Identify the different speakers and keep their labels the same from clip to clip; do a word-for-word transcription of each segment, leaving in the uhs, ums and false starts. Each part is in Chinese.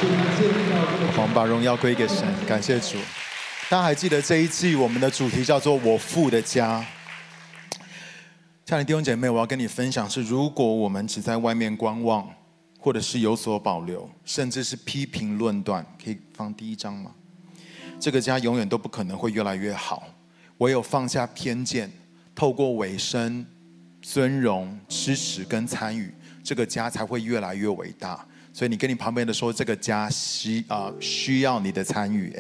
Speaker 1: 我们把荣耀归给神，感谢主。大家还记得这一季我们的主题叫做我父的家。亲爱的弟兄姐妹，我要跟你分享是，如果我们只在外面观望，或者是有所保留，甚至是批评论断，可以放第一章吗？这个家永远都不可能会越来越好。唯有放下偏见，透过委身、尊荣、支持跟参与，这个家才会越来越伟大。所以你跟你旁边的说，这个家需啊、呃、需要你的参与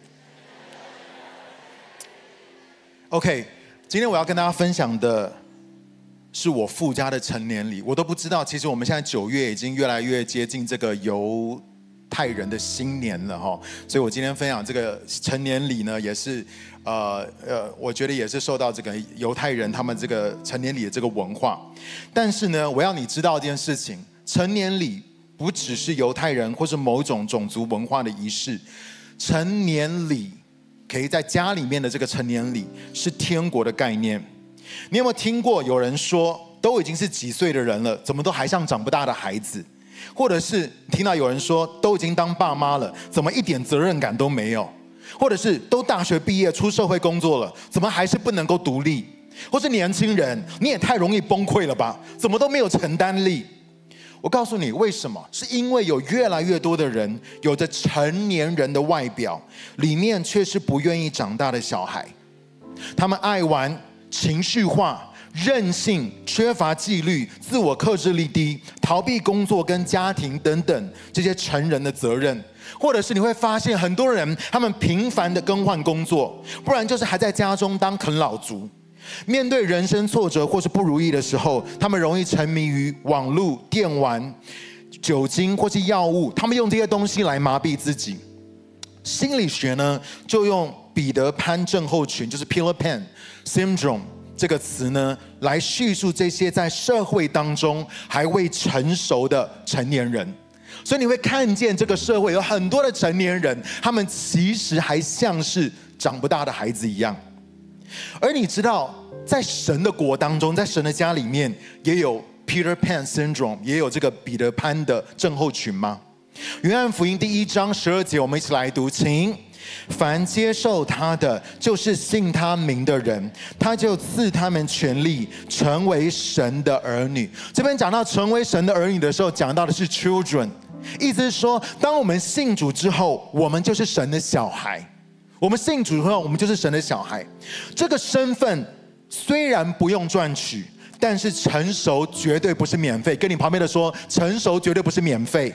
Speaker 1: ，Amen。OK， 今天我要跟大家分享的是我父家的成年礼。我都不知道，其实我们现在九月已经越来越接近这个犹太人的新年了哈，所以我今天分享这个成年礼呢，也是呃呃，我觉得也是受到这个犹太人他们这个成年礼的这个文化。但是呢，我要你知道一件事情，成年礼不只是犹太人或是某种种族文化的仪式，成年礼可以在家里面的这个成年礼是天国的概念。你有没有听过有人说，都已经是几岁的人了，怎么都还像长不大的孩子？或者是听到有人说，都已经当爸妈了，怎么一点责任感都没有？或者是都大学毕业出社会工作了，怎么还是不能够独立？或是年轻人，你也太容易崩溃了吧？怎么都没有承担力？我告诉你为什么，是因为有越来越多的人有着成年人的外表，里面却是不愿意长大的小孩。他们爱玩、情绪化、任性、缺乏纪律、自我克制力低、逃避工作跟家庭等等这些成人的责任。或者是你会发现很多人他们频繁的更换工作，不然就是还在家中当啃老族。面对人生挫折或是不如意的时候，他们容易沉迷于网络、电玩、酒精或是药物，他们用这些东西来麻痹自己。心理学呢，就用彼得潘症候群，就是 Peter Pan Syndrome 这个词呢，来叙述这些在社会当中还未成熟的成年人。所以你会看见这个社会有很多的成年人，他们其实还像是长不大的孩子一样。而你知道，在神的国当中，在神的家里面，也有 Peter Pan Syndrome， 也有这个彼得潘的症候群吗？约翰福音第一章十二节，我们一起来读，请。凡接受他的，就是信他名的人，他就赐他们权力，成为神的儿女。这边讲到成为神的儿女的时候，讲到的是 children， 意思是说，当我们信主之后，我们就是神的小孩。我们信主之后，我们就是神的小孩。这个身份虽然不用赚取，但是成熟绝对不是免费。跟你旁边的说，成熟绝对不是免费。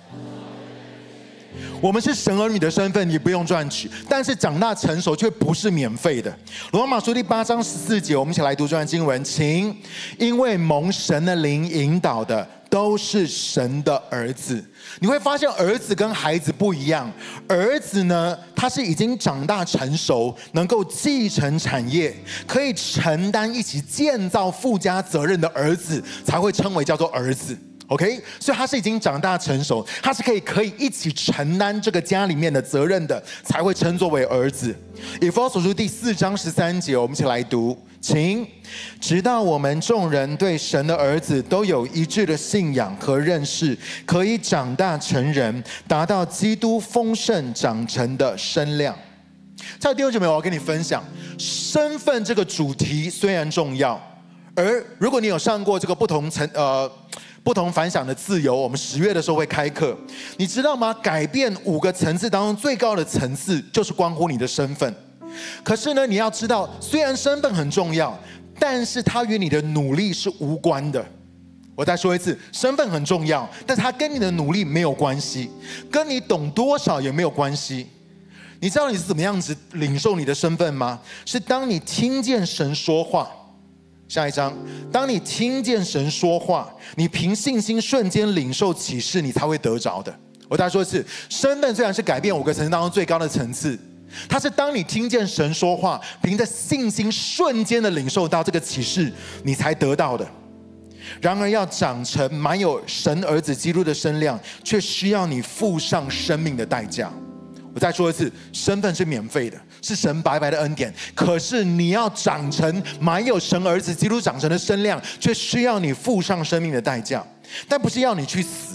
Speaker 1: 我们是神儿女的身份，你不用赚取，但是长大成熟却不是免费的。罗马书第八章十四节，我们一起来读这段经文，请。因为蒙神的灵引导的，都是神的儿子。你会发现儿子跟孩子不一样，儿子呢，他是已经长大成熟，能够继承产业，可以承担一起建造父家责任的儿子，才会称为叫做儿子。OK， 所以他是已经长大成熟，他是可以可以一起承担这个家里面的责任的，才会称作为儿子。以弗所书第四章十三节，我们一起来读，请。直到我们众人对神的儿子都有一致的信仰和认识，可以长大成人，达到基督丰盛长成的身量。在弟兄姐妹，我要跟你分享，身份这个主题虽然重要，而如果你有上过这个不同层呃。不同凡响的自由，我们十月的时候会开课，你知道吗？改变五个层次当中最高的层次，就是关乎你的身份。可是呢，你要知道，虽然身份很重要，但是它与你的努力是无关的。我再说一次，身份很重要，但是它跟你的努力没有关系，跟你懂多少也没有关系。你知道你是怎么样子领受你的身份吗？是当你听见神说话。下一章，当你听见神说话，你凭信心瞬间领受启示，你才会得着的。我再说一次，身份虽然是改变五个层次当中最高的层次，它是当你听见神说话，凭着信心瞬间的领受到这个启示，你才得到的。然而要长成满有神儿子基督的身量，却需要你付上生命的代价。我再说一次，身份是免费的，是神白白的恩典。可是你要长成满有神儿子基督长成的身量，却需要你付上生命的代价。但不是要你去死，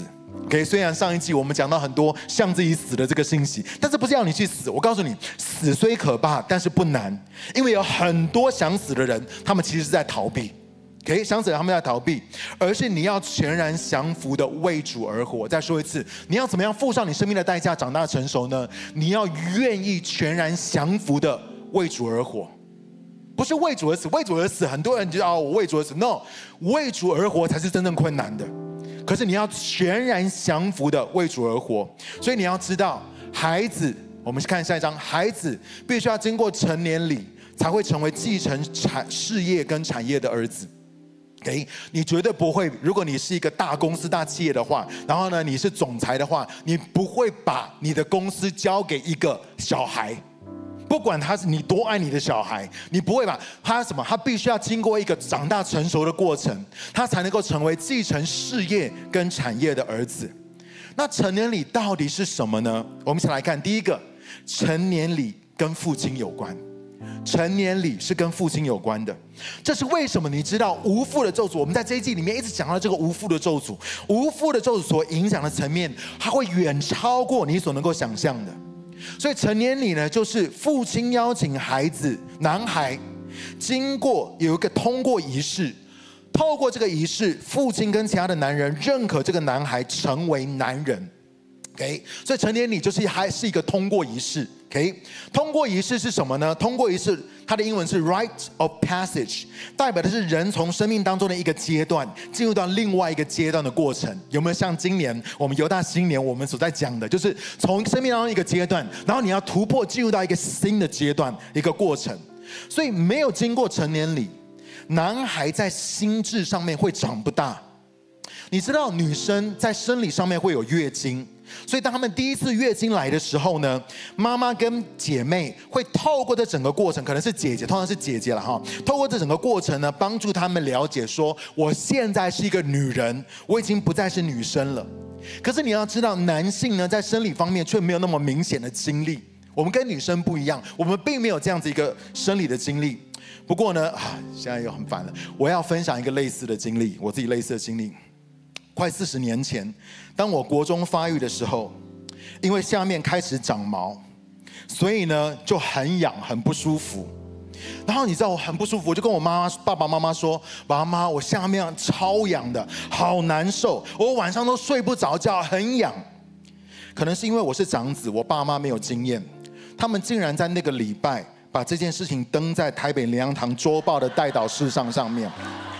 Speaker 1: OK， 虽然上一季我们讲到很多像自己死的这个信息，但是不是要你去死。我告诉你，死虽可怕，但是不难，因为有很多想死的人，他们其实是在逃避。OK， 想死的人他们在逃避，而是你要全然降服的为主而活。再说一次，你要怎么样付上你生命的代价，长大成熟呢？你要愿意全然降服的为主而活。不是为主而死，为主而死，很多人觉得哦，我为主而死 ，no， 为主而活才是真正困难的。可是你要全然降服的为主而活，所以你要知道，孩子，我们看下一章，孩子必须要经过成年礼，才会成为继承产事业跟产业的儿子。OK， 你绝对不会，如果你是一个大公司、大企业的话，然后呢，你是总裁的话，你不会把你的公司交给一个小孩。不管他是你多爱你的小孩，你不会把他什么，他必须要经过一个长大成熟的过程，他才能够成为继承事业跟产业的儿子。那成年礼到底是什么呢？我们一起来看，第一个，成年礼跟父亲有关。成年礼是跟父亲有关的，这是为什么？你知道无父的咒诅，我们在这一季里面一直讲到这个无父的咒诅，无父的咒诅所影响的层面，它会远超过你所能够想象的。所以成年礼呢，就是父亲邀请孩子男孩经过有一个通过仪式，透过这个仪式，父亲跟其他的男人认可这个男孩成为男人。OK， 所以成年礼就是还是一个通过仪式。OK， 通过仪式是什么呢？通过仪式，它的英文是 rite of passage， 代表的是人从生命当中的一个阶段进入到另外一个阶段的过程。有没有像今年我们犹大新年我们所在讲的，就是从生命当中一个阶段，然后你要突破进入到一个新的阶段，一个过程。所以没有经过成年礼，男孩在心智上面会长不大。你知道女生在生理上面会有月经，所以当他们第一次月经来的时候呢，妈妈跟姐妹会透过这整个过程，可能是姐姐，通常是姐姐了哈，透过这整个过程呢，帮助他们了解说，我现在是一个女人，我已经不再是女生了。可是你要知道，男性呢在生理方面却没有那么明显的经历，我们跟女生不一样，我们并没有这样子一个生理的经历。不过呢，啊，现在又很烦了，我要分享一个类似的经历，我自己类似的经历。快四十年前，当我国中发育的时候，因为下面开始长毛，所以呢就很痒，很不舒服。然后你知道我很不舒服，我就跟我妈妈、爸爸妈妈说：“爸爸妈妈，我下面超痒的，好难受，我晚上都睡不着觉，很痒。”可能是因为我是长子，我爸妈没有经验，他们竟然在那个礼拜把这件事情登在台北联阳堂周报的代祷事项上面。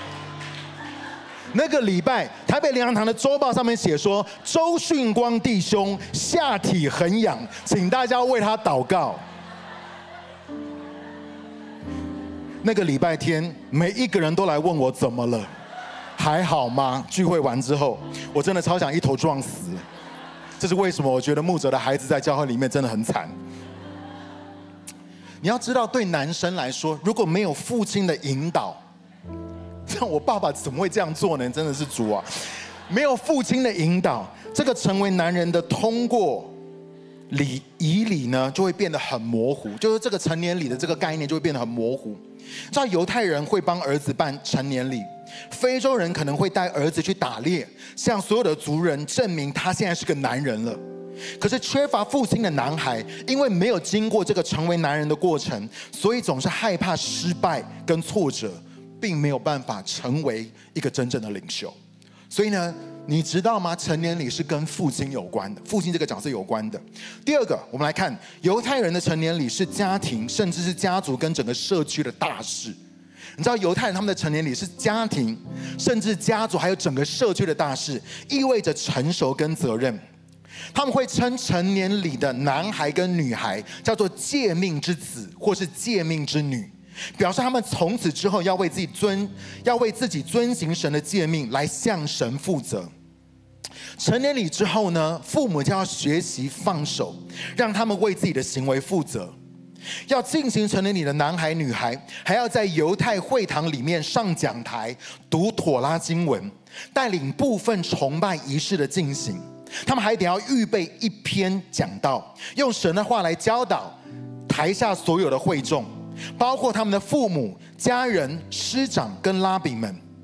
Speaker 1: 那个礼拜，台北联阳堂的周报上面写说，周训光弟兄下体很痒，请大家为他祷告。那个礼拜天，每一个人都来问我怎么了，还好吗？聚会完之后，我真的超想一头撞死。这是为什么？我觉得牧者的孩子在教会里面真的很惨。你要知道，对男生来说，如果没有父亲的引导，像我爸爸怎么会这样做呢？真的是主啊！没有父亲的引导，这个成为男人的通过礼仪礼呢，就会变得很模糊。就是这个成年礼的这个概念就会变得很模糊。知道犹太人会帮儿子办成年礼，非洲人可能会带儿子去打猎，向所有的族人证明他现在是个男人了。可是缺乏父亲的男孩，因为没有经过这个成为男人的过程，所以总是害怕失败跟挫折，并没有办法成为一个真正的领袖。所以呢，你知道吗？成年礼是跟父亲有关的，父亲这个角色有关的。第二个，我们来看犹太人的成年礼是家庭，甚至是家族跟整个社区的大事。你知道犹太人他们的成年礼是家庭，甚至家族还有整个社区的大事，意味着成熟跟责任。他们会称成年礼的男孩跟女孩叫做诫命之子或是诫命之女，表示他们从此之后要为自己遵要为自己遵行神的诫命来向神负责。成年礼之后呢，父母就要学习放手，让他们为自己的行为负责。要进行成年礼的男孩女孩还要在犹太会堂里面上讲台读妥拉经文，带领部分崇拜仪式的进行。他们还得要预备一篇讲道，用神的话来教导台下所有的会众，包括他们的父母、家人、师长跟拉比们。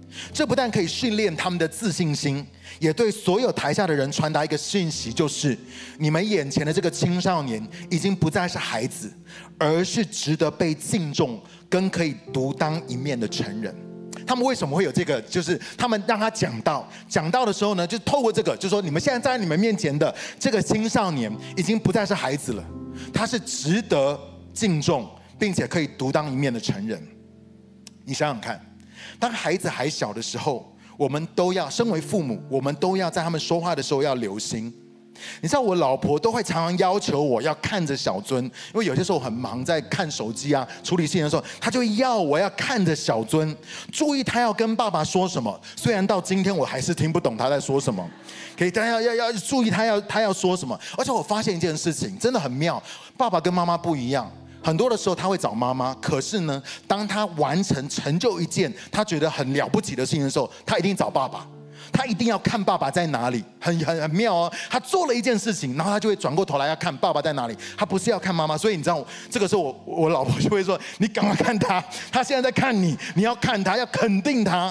Speaker 1: 这不但可以训练他们的自信心，也对所有台下的人传达一个讯息，就是你们眼前的这个青少年已经不再是孩子，而是值得被敬重跟可以独当一面的成人。他们为什么会有这个？就是他们让他讲道，讲道的时候呢，就透过这个，就说你们现在站在你们面前的这个青少年已经不再是孩子了，他是值得敬重并且可以独当一面的成人。你想想看，当孩子还小的时候，我们都要身为父母，我们都要在他们说话的时候要留心。你知道我老婆都会常常要求我要看着小尊，因为有些时候很忙，在看手机啊处理事情的时候，她就会要我要看着小尊，注意他要跟爸爸说什么。虽然到今天我还是听不懂他在说什么，可以，但要要要注意他要他要说什么。而且我发现一件事情真的很妙，爸爸跟妈妈不一样。很多的时候他会找妈妈，可是呢，当他完成成就一件他觉得很了不起的事情的时候，他一定找爸爸。他一定要看爸爸在哪里，很很很妙哦。他做了一件事情，然后他就会转过头来要看爸爸在哪里，他不是要看妈妈。所以你知道，这个时候我我老婆就会说：“你赶快看他，他现在在看你，你要看他，要肯定他。”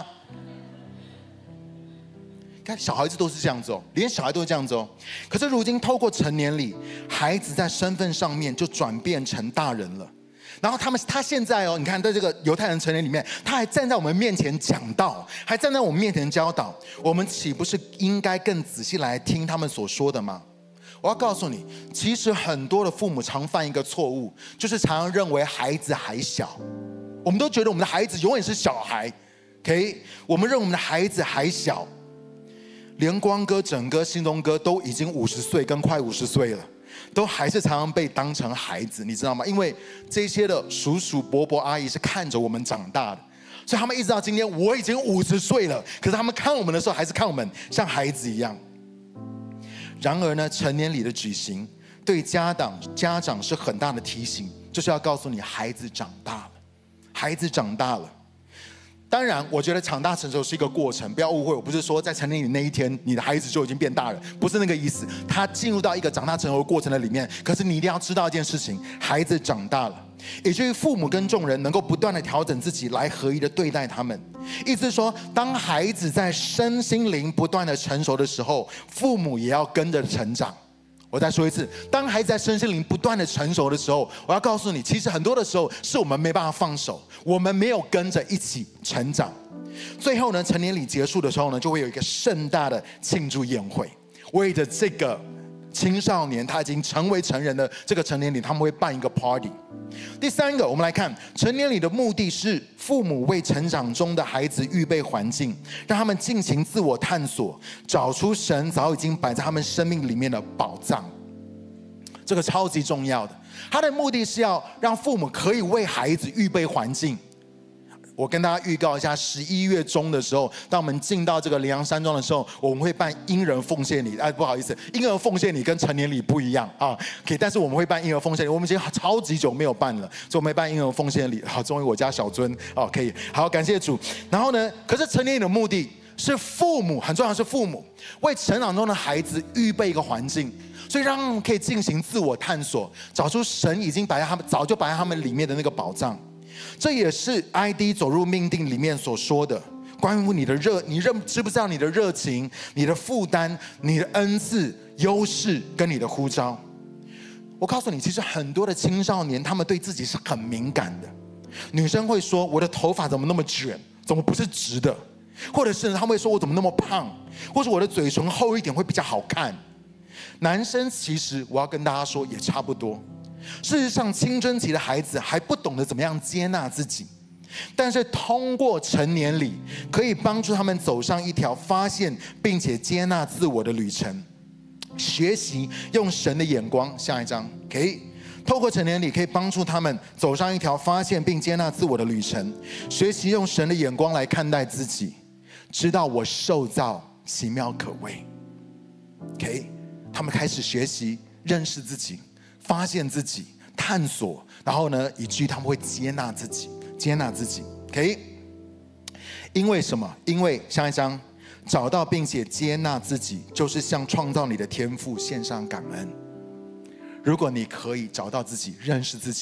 Speaker 1: 看小孩子都是这样子哦，连小孩都是这样子哦。可是如今透过成年礼，孩子在身份上面就转变成大人了。然后他们，他现在哦，你看在这个犹太人成年里面，他还站在我们面前讲道，还站在我们面前教导，我们岂不是应该更仔细来听他们所说的吗？我要告诉你，其实很多的父母常犯一个错误，就是常常认为孩子还小，我们都觉得我们的孩子永远是小孩 ，OK？ 我们认为我们的孩子还小，连光哥、整哥、新东哥都已经五十岁跟快五十岁了。都还是常常被当成孩子，你知道吗？因为这些的叔叔伯伯阿姨是看着我们长大的，所以他们一直到今天，我已经五十岁了，可是他们看我们的时候，还是看我们像孩子一样。然而呢，成年礼的举行对家长家长是很大的提醒，就是要告诉你，孩子长大了，孩子长大了。当然，我觉得长大成熟是一个过程，不要误会，我不是说在成年礼那一天，你的孩子就已经变大了，不是那个意思。他进入到一个长大成熟的过程的里面，可是你一定要知道一件事情，孩子长大了，也就是父母跟众人能够不断的调整自己，来合一的对待他们。意思是说，当孩子在身心灵不断的成熟的时候，父母也要跟着成长。我再说一次，当孩子在身心灵不断的成熟的时候，我要告诉你，其实很多的时候是我们没办法放手，我们没有跟着一起成长。最后呢，成年礼结束的时候呢，就会有一个盛大的庆祝宴会，为着这个青少年他已经成为成人的这个成年礼，他们会办一个 party。第三个，我们来看成年礼的目的是父母为成长中的孩子预备环境，让他们尽情自我探索，找出神早已经摆在他们生命里面的宝藏。这个超级重要的，他的目的是要让父母可以为孩子预备环境。我跟大家预告一下，十一月中的时候，当我们进到这个羚羊山庄的时候，我们会办婴儿奉献礼。哎，不好意思，婴儿奉献礼跟成年礼不一样啊。可以，但是我们会办婴儿奉献礼。我们已经超级久没有办了，所以我们会办婴儿奉献礼。好，终于我家小尊哦，可以好，感谢主。然后呢，可是成年礼的目的是父母，很重要的是父母为成长中的孩子预备一个环境，所以让他们可以进行自我探索，找出神已经摆在他们早就摆在他们里面的那个宝藏。这也是 I D 走入命定里面所说的，关于你的热，你认知不知道你的热情、你的负担、你的恩赐、优势跟你的呼召？我告诉你，其实很多的青少年他们对自己是很敏感的。女生会说：“我的头发怎么那么卷？怎么不是直的？”或者是他们会说：“我怎么那么胖？”或者我的嘴唇厚一点会比较好看。男生其实我要跟大家说也差不多。事实上，青春期的孩子还不懂得怎么样接纳自己，但是通过成年礼，可以帮助他们走上一条发现并且接纳自我的旅程。学习用神的眼光，下一章可以透过成年礼，可以帮助他们走上一条发现并接纳自我的旅程。学习用神的眼光来看待自己，知道我受造奇妙可畏。OK， 他们开始学习认识自己。发现自己，探索，然后呢，以至于他们会接纳自己，接纳自己 ，OK？ 因为什么？因为下一章，找到并且接纳自己，就是向创造你的天父献上感恩。如果你可以找到自己，认识自己，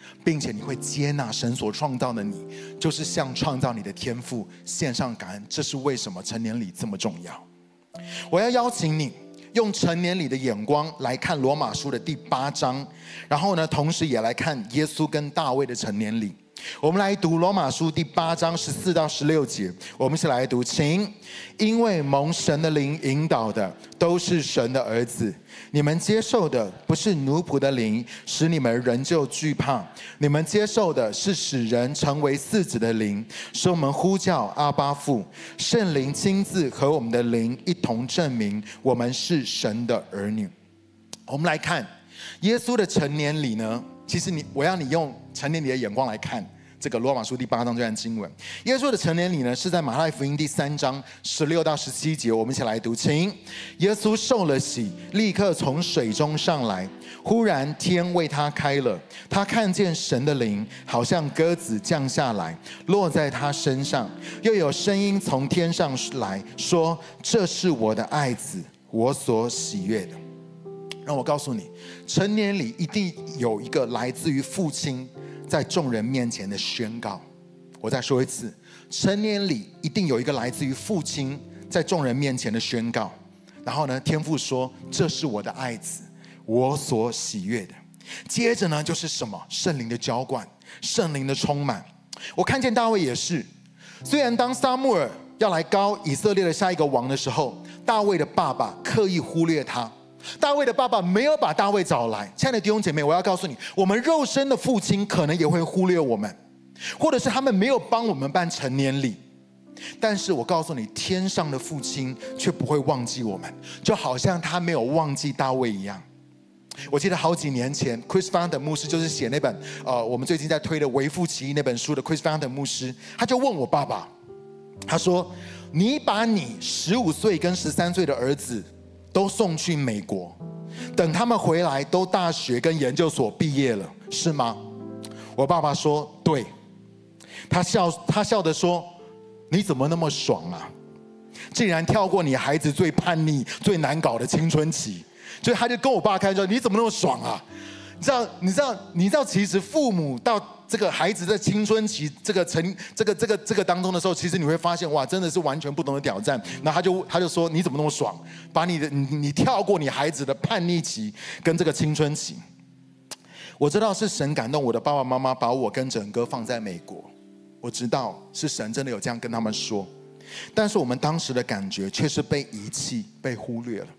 Speaker 1: 并且你会接纳神所创造的你，就是向创造你的天父献上感恩。这是为什么成年礼这么重要。我要邀请你用成年礼的眼光来看罗马书的第八章，然后呢，同时也来看耶稣跟大卫的成年礼。我们来读罗马书第八章十四到十六节，我们一起来读，请。因为蒙神的灵引导的都是神的儿子，你们接受的不是奴仆的灵，使你们仍旧惧怕，你们接受的是使人成为嗣子的灵，使我们呼叫阿爸父。圣灵亲自和我们的灵一同证明我们是神的儿女。我们来看耶稣的成年礼呢，其实你我要你用成年礼的眼光来看这个罗马书第八章这段经文。耶稣的成年礼呢，是在马太福音第三章十六到十七节，我们一起来读，请。耶稣受了洗，立刻从水中上来，忽然天为他开了，他看见神的灵好像鸽子降下来，落在他身上，又有声音从天上来说，这是我的爱子，我所喜悦的。让我告诉你，成年礼一定有一个来自于父亲在众人面前的宣告。我再说一次，成年礼一定有一个来自于父亲在众人面前的宣告。然后呢，天父说，这是我的爱子，我所喜悦的。接着呢，就是什么？圣灵的浇灌，圣灵的充满。我看见大卫也是，虽然当撒母耳要来膏以色列的下一个王的时候，大卫的爸爸刻意忽略他，大卫的爸爸没有把大卫找来。亲爱的弟兄姐妹，我要告诉你，我们肉身的父亲可能也会忽略我们，或者是他们没有帮我们办成年礼。但是我告诉你，天上的父亲却不会忘记我们，就好像他没有忘记大卫一样。我记得好几年前 Chris Fountain 牧师，就是写那本呃我们最近在推的《为父起义》那本书的 Chris Fountain 牧师，他就问我爸爸，他说，你把你十五岁跟十三岁的儿子都送去美国，等他们回来都大学跟研究所毕业了，是吗？我爸爸说对。他笑他笑着说，你怎么那么爽啊，竟然跳过你孩子最叛逆最难搞的青春期。所以他就跟我爸开玩笑，你怎么那么爽啊？你知道你知道你知道其实父母到这个孩子在青春期这个成这个这个这个当中的时候，其实你会发现，哇，真的是完全不同的挑战。然后他就他就说，你怎么那么爽，把你的你你跳过你孩子的叛逆期跟这个青春期。我知道是神感动我的爸爸妈妈，把我跟整哥放在美国。我知道是神真的有这样跟他们说，但是我们当时的感觉却是被遗弃被忽略了。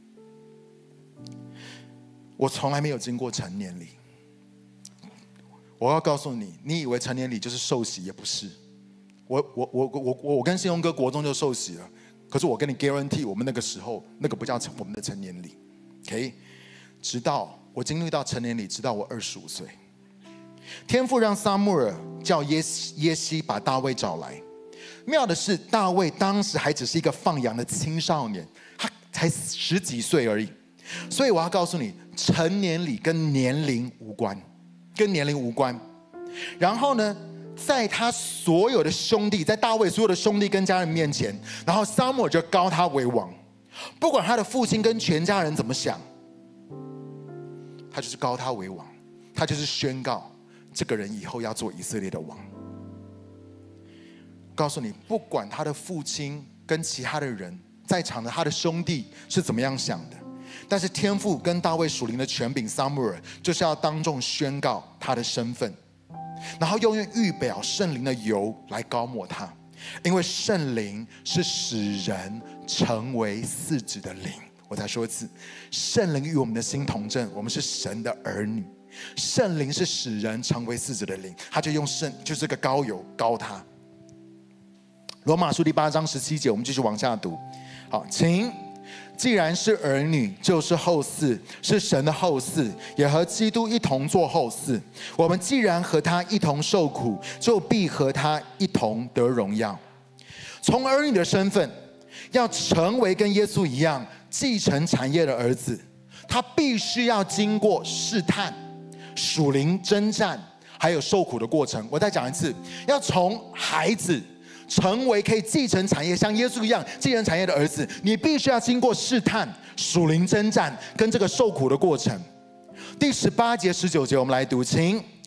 Speaker 1: 我从来没有经过成年礼。我要告诉你，你以为成年礼就是受洗，也不是。我我我我我我跟信用哥国中就受洗了，可是我跟你 guarantee， 我们那个时候那个不叫我们的成年礼 ，OK？ 直到我经历到成年礼，直到我二十五岁，天父让撒母耳叫耶西耶西把大卫找来。妙的是，大卫当时还只是一个放羊的青少年，他才十几岁而已。所以我要告诉你，成年礼跟年龄无关，跟年龄无关。然后呢，在他所有的兄弟，在大卫所有的兄弟跟家人面前，然后撒母耳就膏他为王，不管他的父亲跟全家人怎么想，他就是膏他为王，他就是宣告这个人以后要做以色列的王。告诉你，不管他的父亲跟其他的人在场的他的兄弟是怎么样想的，但是天父跟大卫属灵的权柄撒母耳就是要当众宣告他的身份，然后用预表圣灵的油来膏抹他，因为圣灵是使人成为嗣子的灵。我再说一次，圣灵与我们的心同证，我们是神的儿女。圣灵是使人成为嗣子的灵，他就用圣就是这个膏油膏他。罗马书第八章十七节，我们继续往下读。好，请。既然是儿女，就是后嗣，是神的后嗣，也和基督一同做后嗣。我们既然和他一同受苦，就必和他一同得荣耀。从儿女的身份，要成为跟耶稣一样继承产业的儿子，他必须要经过试探、属灵征战，还有受苦的过程。我再讲一次，要从孩子成为可以继承产业，像耶稣一样继承产业的儿子，你必须要经过试探、属灵征战跟这个受苦的过程。第十八节、十九节，我们来读，请。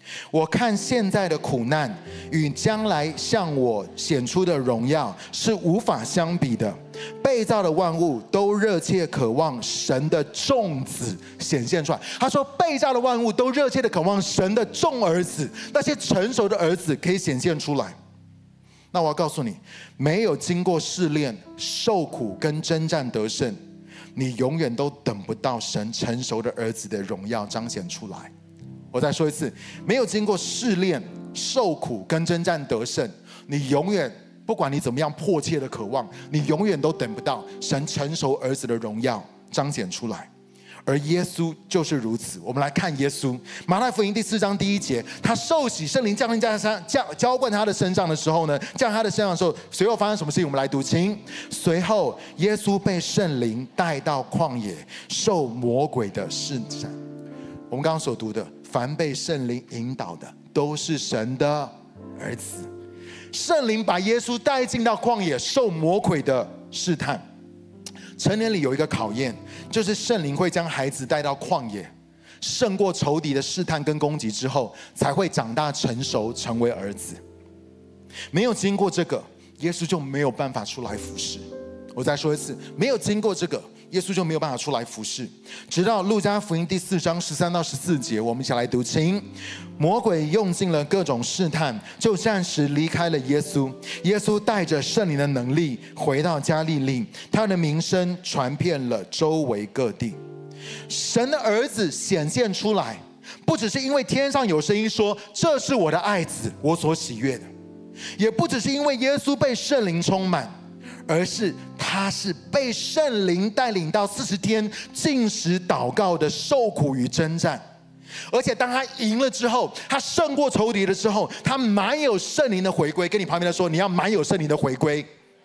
Speaker 1: 我看现在的苦难与将来向我显出的荣耀是无法相比的。被造的万物都热切渴望神的众子显现出来。他说被造的万物都热切的渴望神的众儿子，那些成熟的儿子可以显现出来。那我要告诉你，没有经过试炼、受苦跟征战得胜，你永远都等不到神成熟的儿子的荣耀彰显出来。我再说一次，没有经过试炼、受苦跟征战得胜，你永远不管你怎么样迫切的渴望，你永远都等不到神成熟儿子的荣耀彰显出来。而耶稣就是如此。我们来看耶稣，马太福音第四章第一节，他受洗，圣灵降临在他降浇灌他的身上的时候呢，降他的身上的时候，随后发生什么事情？我们来读，请。随后耶稣被圣灵带到旷野，受魔鬼的试探。我们刚刚所读的，凡被圣灵引导的，都是神的儿子。圣灵把耶稣带进到旷野，受魔鬼的试探。成年里有一个考验，就是圣灵会将孩子带到旷野，胜过仇敌的试探跟攻击之后，才会长大成熟，成为儿子。没有经过这个，耶稣就没有办法出来服侍。我再说一次，没有经过这个，耶稣就没有办法出来服侍。直到路加福音第四章十三到十四节，我们一起来读，请。魔鬼用尽了各种试探，就暂时离开了耶稣。耶稣带着圣灵的能力回到加利利，他的名声传遍了周围各地。神的儿子显现出来，不只是因为天上有声音说这是我的爱子，我所喜悦的，也不只是因为耶稣被圣灵充满，而是他是被圣灵带领到四十天禁食祷告的受苦与征战。而且当他赢了之后，他胜过仇敌的时候，他满有圣灵的回归。跟你旁边的说，你要满有圣灵的回归。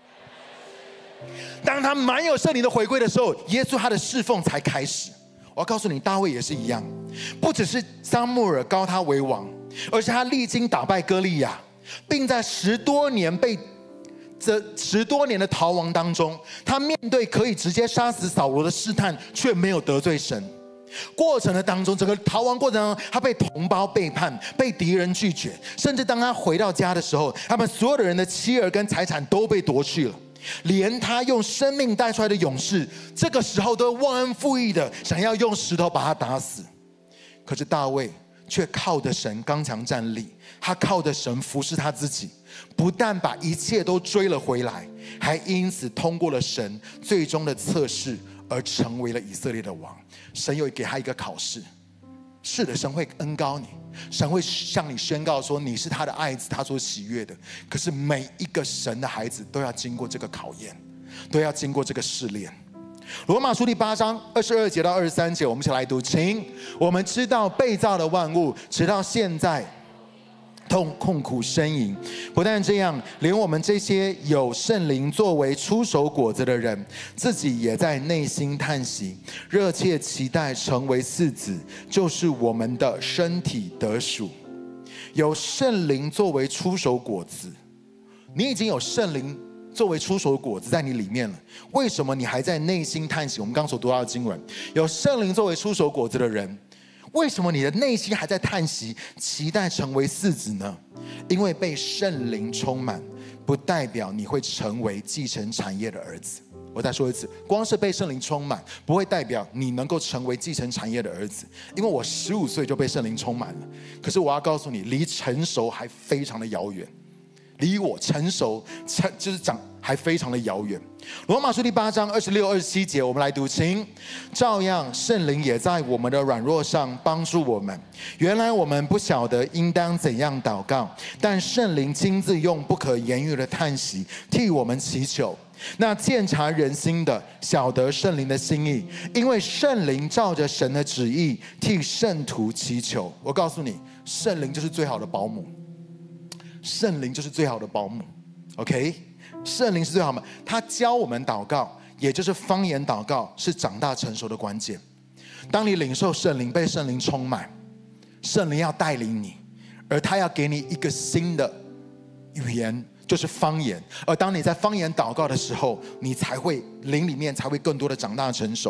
Speaker 1: 当他满有圣灵的回归的时候，耶稣他的侍奉才开始。我要告诉你，大卫也是一样，不只是撒母耳膏他为王，而且他历经打败歌利亚，并在十多年被这十多年的逃亡当中，他面对可以直接杀死扫罗的试探，却没有得罪神。过程的当中，整个逃亡过程当中，他被同胞背叛，被敌人拒绝，甚至当他回到家的时候，他们所有的人的妻儿跟财产都被夺去了，连他用生命带出来的勇士，这个时候都忘恩负义的想要用石头把他打死。可是大卫却靠着神刚强站立，他靠着神服侍他自己，不但把一切都追了回来，还因此通过了神最终的测试，而成为了以色列的王。神有给他一个考试，是的，神会恩膏你，神会向你宣告说你是他的爱子，他所喜悦的。可是每一个神的孩子都要经过这个考验，都要经过这个试炼。罗马书第八章二十二节到二十三节，我们一起来读，请。我们知道被造的万物直到现在痛痛苦呻吟，不但这样，连我们这些有圣灵作为出手果子的人，自己也在内心叹息，热切期待成为嗣子，就是我们的身体得赎。有圣灵作为出手果子，你已经有圣灵作为出手果子在你里面了，为什么你还在内心叹息？我们刚刚所读到的经文，有圣灵作为出手果子的人，为什么你的内心还在叹息，期待成为嗣子呢？因为被圣灵充满，不代表你会成为继承产业的儿子。我再说一次，光是被圣灵充满，不会代表你能够成为继承产业的儿子。因为我十五岁就被圣灵充满了，可是我要告诉你，离成熟还非常的遥远，离我成熟就是长还非常的遥远。罗马书第八章二十六、二十七节，我们来读，请。照样，圣灵也在我们的软弱上帮助我们。原来我们不晓得应当怎样祷告，但圣灵亲自用不可言喻的叹息替我们祈求。那鉴察人心的，晓得圣灵的心意，因为圣灵照着神的旨意替圣徒祈求。我告诉你，圣灵就是最好的保姆。圣灵就是最好的保姆 ，OK？ 圣灵是最好的，他教我们祷告，也就是方言祷告，是长大成熟的关键。当你领受圣灵，被圣灵充满，圣灵要带领你，而他要给你一个新的语言，就是方言。而当你在方言祷告的时候，你才会灵里面才会更多的长大成熟。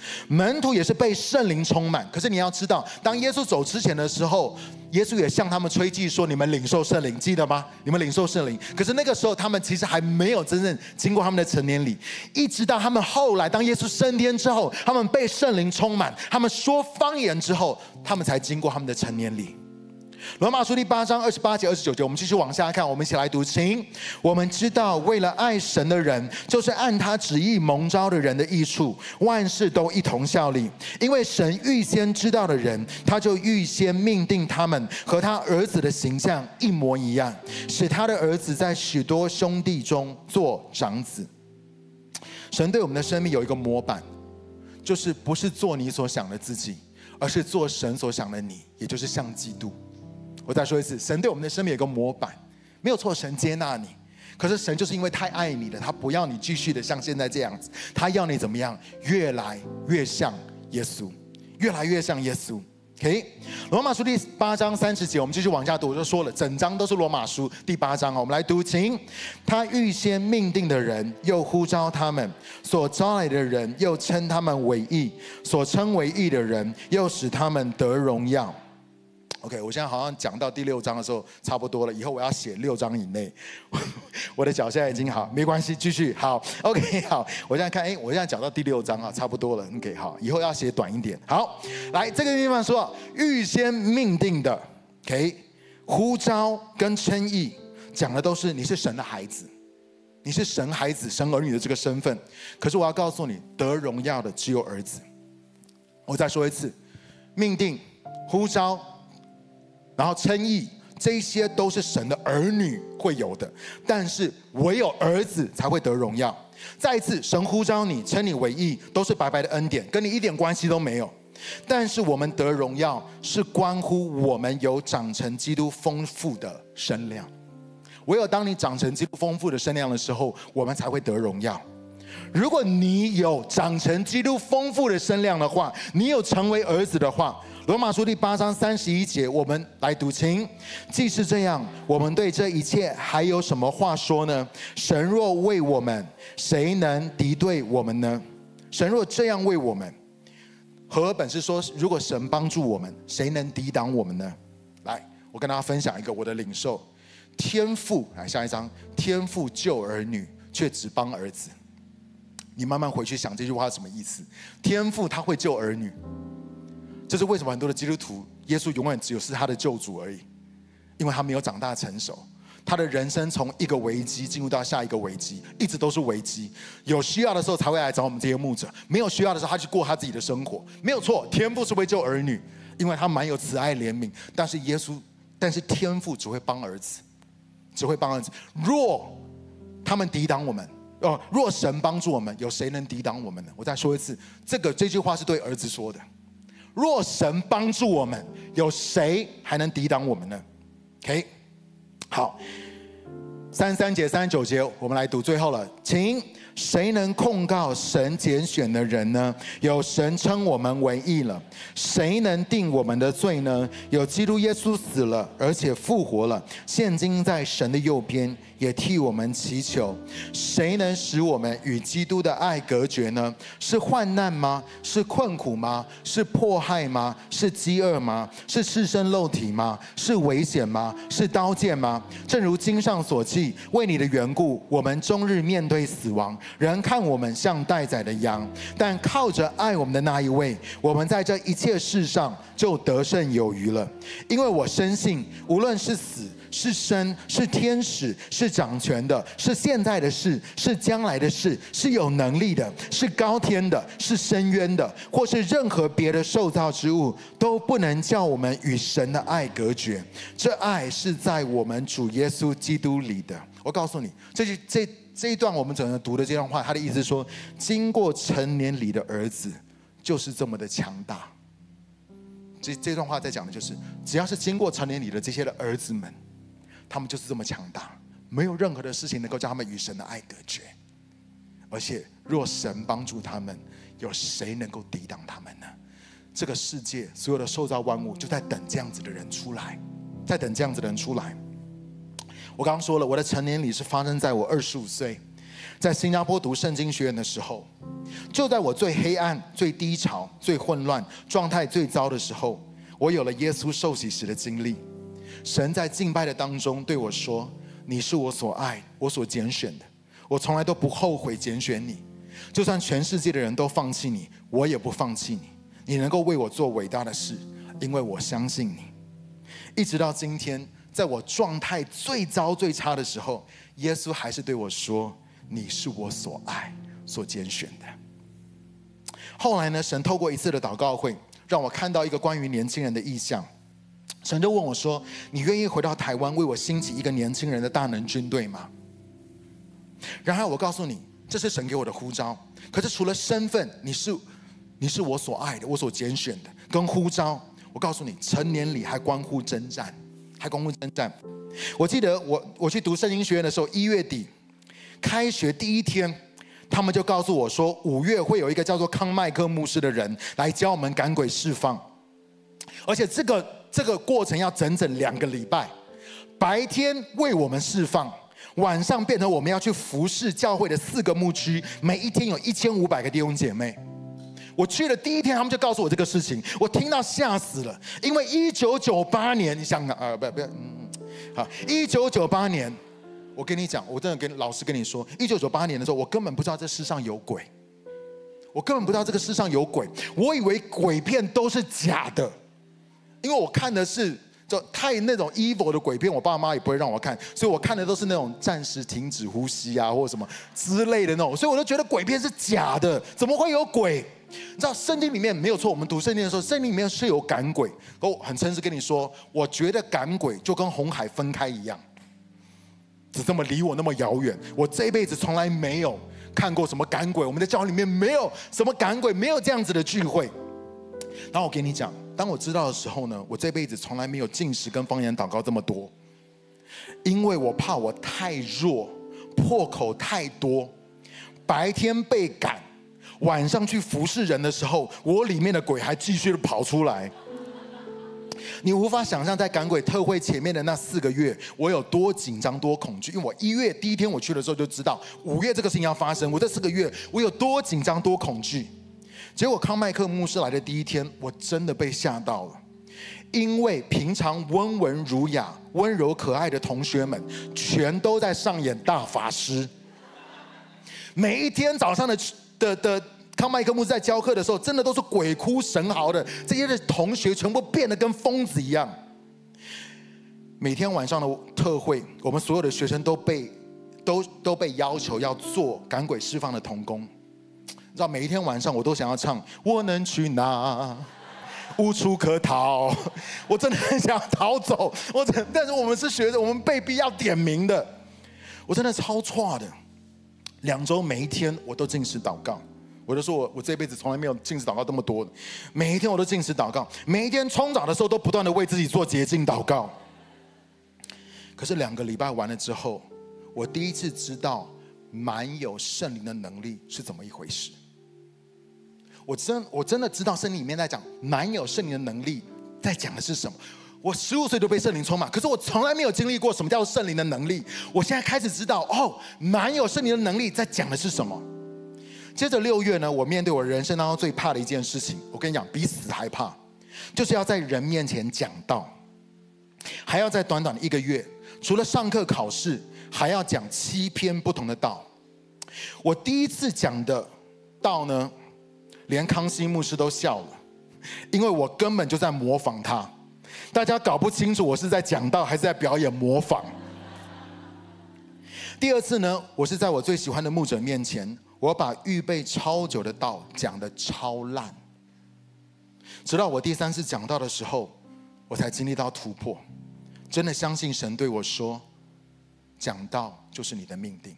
Speaker 1: 门徒也是被圣灵充满。可是你要知道，当耶稣走之前的时候，耶稣也向他们吹气说：“你们领受圣灵，记得吗？你们领受圣灵。”可是那个时候，他们其实还没有真正经过他们的成年礼。一直到他们后来，当耶稣升天之后，他们被圣灵充满，他们说方言之后，他们才经过他们的成年礼。罗马书第八章二十八节、二十九节，我们继续往下看，我们一起来读，请。我们知道，为了爱神的人，就是按他旨意蒙召的人的益处，万事都一同效力。因为神预先知道的人，他就预先命定他们和他儿子的形象一模一样，使他的儿子在许多兄弟中做长子。神对我们的生命有一个模板，就是不是做你所想的自己，而是做神所想的你，也就是像基督。我再说一次，神对我们的生命有一个模板，没有错，神接纳你。可是神就是因为太爱你了，他不要你继续的像现在这样子，他要你怎么样？越来越像耶稣，越来越像耶稣。OK， 罗马书第八章三十节，我们继续往下读，我就说了，整章都是罗马书第八章，我们来读，请。他预先命定的人，又呼召他们；所招来的人，又称他们为义；所称为义的人，又使他们得荣耀。OK， 我现在好像讲到第六章的时候差不多了，以后我要写六章以内。我的脚现在已经好，没关系，继续好。OK， 好，我现在看，哎，我现在讲到第六章啊，差不多了。OK， 好，以后要写短一点。好，来这个地方说预先命定的 ，OK， 呼召跟称义讲的都是你是神的孩子，你是神孩子、神儿女的这个身份。可是我要告诉你，得荣耀的只有儿子。我再说一次，命定、呼召。然后称义，这些都是神的儿女会有的，但是唯有儿子才会得荣耀。再一次，神呼召你，称你为义，都是白白的恩典，跟你一点关系都没有。但是我们得荣耀，是关乎我们有长成基督丰富的身量。唯有当你长成基督丰富的身量的时候，我们才会得荣耀。如果你有长成基督丰富的身量的话，你有成为儿子的话，罗马书第八章三十一节，我们来读，请。既是这样，我们对这一切还有什么话说呢？神若为我们，谁能敌对我们呢？神若这样为我们，和合本是说，如果神帮助我们，谁能抵挡我们呢？来，我跟大家分享一个我的领受。天父，来下一章，天父救儿女，却只帮儿子。你慢慢回去想这句话是什么意思？天父他会救儿女，这是为什么很多的基督徒，耶稣永远只有是他的救主而已，因为他没有长大成熟，他的人生从一个危机进入到下一个危机，一直都是危机。有需要的时候才会来找我们这些牧者，没有需要的时候他去过他自己的生活，没有错。天父是会救儿女，因为他蛮有慈爱怜悯，但是耶稣，但是天父只会帮儿子，只会帮儿子。若他们抵挡我们。哦，若神帮助我们，有谁能抵挡我们呢？我再说一次，这个这句话是对儿子说的。若神帮助我们，有谁还能抵挡我们呢 ？OK， 好，三十三节、三十九节，我们来读最后了，请。谁能控告神拣选的人呢？有神称我们为义了。谁能定我们的罪呢？有基督耶稣死了，而且复活了，现今在神的右边，也替我们祈求。谁能使我们与基督的爱隔绝呢？是患难吗？是困苦吗？是迫害吗？是饥饿吗？是赤身露体吗？是危险吗？是刀剑吗？正如经上所记，为你的缘故，我们终日面对死亡。人看我们像待宰的羊，但靠着爱我们的那一位，我们在这一切事上就得胜有余了。因为我深信，无论是死是生，是天使，是掌权的，是现在的事，是将来的事，是有能力的，是高天的，是深渊的，或是任何别的受造之物，都不能叫我们与神的爱隔绝。这爱是在我们主耶稣基督里的。我告诉你，这是这这一段我们整个读的这段话，他的意思是说，经过成年礼的儿子就是这么的强大。这这段话在讲的就是，只要是经过成年礼的这些的儿子们，他们就是这么强大，没有任何的事情能够将他们与神的爱隔绝。而且，若神帮助他们，有谁能够抵挡他们呢？这个世界所有的受造万物就在等这样子的人出来，在等这样子的人出来。我刚刚说了，我的成年礼是发生在我二十五岁， 在新加坡读圣经学院的时候，就在我最黑暗、最低潮、最混乱、状态最糟的时候，我有了耶稣受洗时的经历。神在敬拜的当中对我说：你是我所爱、我所拣选的，我从来都不后悔拣选你。就算全世界的人都放弃你，我也不放弃你。你能够为我做伟大的事，因为我相信你。一直到今天，在我状态最糟最差的时候，耶稣还是对我说：你是我所爱、所拣选的。后来呢，神透过一次的祷告会，让我看到一个关于年轻人的意象。神就问我说：你愿意回到台湾为我兴起一个年轻人的大能军队吗？然而我告诉你，这是神给我的呼召。可是除了身份，你是你是我所爱的、我所拣选的，跟呼召，我告诉你，成年礼还关乎征战，还关乎征战。我记得我我去读圣经学院的时候，一月底开学第一天，他们就告诉我说，五月会有一个叫做康麦克牧师的人来教我们赶鬼释放，而且这个这个过程要整整两个礼拜，白天为我们释放，晚上变成我们要去服侍教会的四个牧区，每一天有一千五百个弟兄姐妹。我去了第一天，他们就告诉我这个事情，我听到吓死了。因为一九九八年，你想想啊，不不，嗯，好，一九九八年，我跟你讲，我真的跟老实跟你说，一九九八年的时候，我根本不知道这世上有鬼，我根本不知道这个世上有鬼，我以为鬼片都是假的，因为我看的是就太那种 evil 的鬼片，我爸妈也不会让我看，所以我看的都是那种暂时停止呼吸啊，或者什么之类的那种，所以我就觉得鬼片是假的，怎么会有鬼？你知道圣经里面没有错，我们读圣经的时候，圣经里面是有赶鬼。我很诚实跟你说，我觉得赶鬼就跟红海分开一样，只这么离我那么遥远。我这一辈子从来没有看过什么赶鬼，我们的教会里面没有什么赶鬼，没有这样子的聚会。然后我跟你讲，当我知道的时候呢，我这辈子从来没有禁食跟方言祷告这么多，因为我怕我太弱，破口太多，白天被赶，晚上去服侍人的时候，我里面的鬼还继续的跑出来。你无法想象在赶鬼特会前面的那四个月，我有多紧张多恐惧。因为我一月第一天我去的时候就知道五月这个事情要发生，我这四个月我有多紧张多恐惧。结果康麦克牧师来的第一天，我真的被吓到了，因为平常温文儒雅、温柔可爱的同学们，全都在上演大法师。每一天早上的的的康麦克牧师在教课的时候，真的都是鬼哭神嚎的，这些的同学全部变得跟疯子一样。每天晚上的特会，我们所有的学生都被都都被要求要做赶鬼释放的同工。你知道，每一天晚上我都想要唱“我能去哪，无处可逃”，我真的很想逃走。我真，但是我们是学生，我们被逼要点名的，我真的超挫的。两周每一天我都禁食祷告，我就说我我这辈子从来没有禁食祷告这么多的，每一天我都禁食祷告，每一天冲澡的时候都不断的为自己做洁净祷告。可是两个礼拜完了之后，我第一次知道满有圣灵的能力是怎么一回事。我真我真的知道圣经里面在讲满有圣灵的能力在讲的是什么。我十五岁就被圣灵充满，可是我从来没有经历过什么叫做圣灵的能力。我现在开始知道，哦，满有圣灵的能力在讲的是什么。接着六月呢，我面对我人生当中最怕的一件事情，我跟你讲，比死还怕，就是要在人面前讲道，还要在短短的一个月，除了上课考试，还要讲七篇不同的道。我第一次讲的道呢，连康熙牧师都笑了，因为我根本就在模仿他，大家搞不清楚我是在讲道还是在表演模仿。第二次呢，我是在我最喜欢的牧者面前，我把预备超久的道讲得超烂，直到我第三次讲道的时候，我才经历到突破，真的相信神对我说，讲道就是你的命定。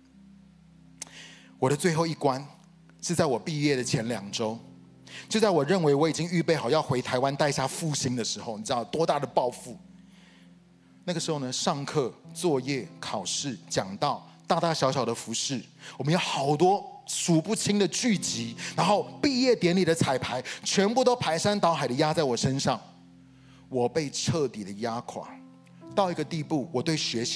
Speaker 1: 我的最后一关是在我毕业的前两周，就在我认为我已经预备好要回台湾带下复兴的时候，你知道多大的抱负？那个时候呢，上课、作业、考试、讲道，大大小小的服事，我们有好多数不清的聚集，然后毕业典礼的彩排，全部都排山倒海的压在我身上，我被彻底的压垮，到一个地步，我对学校、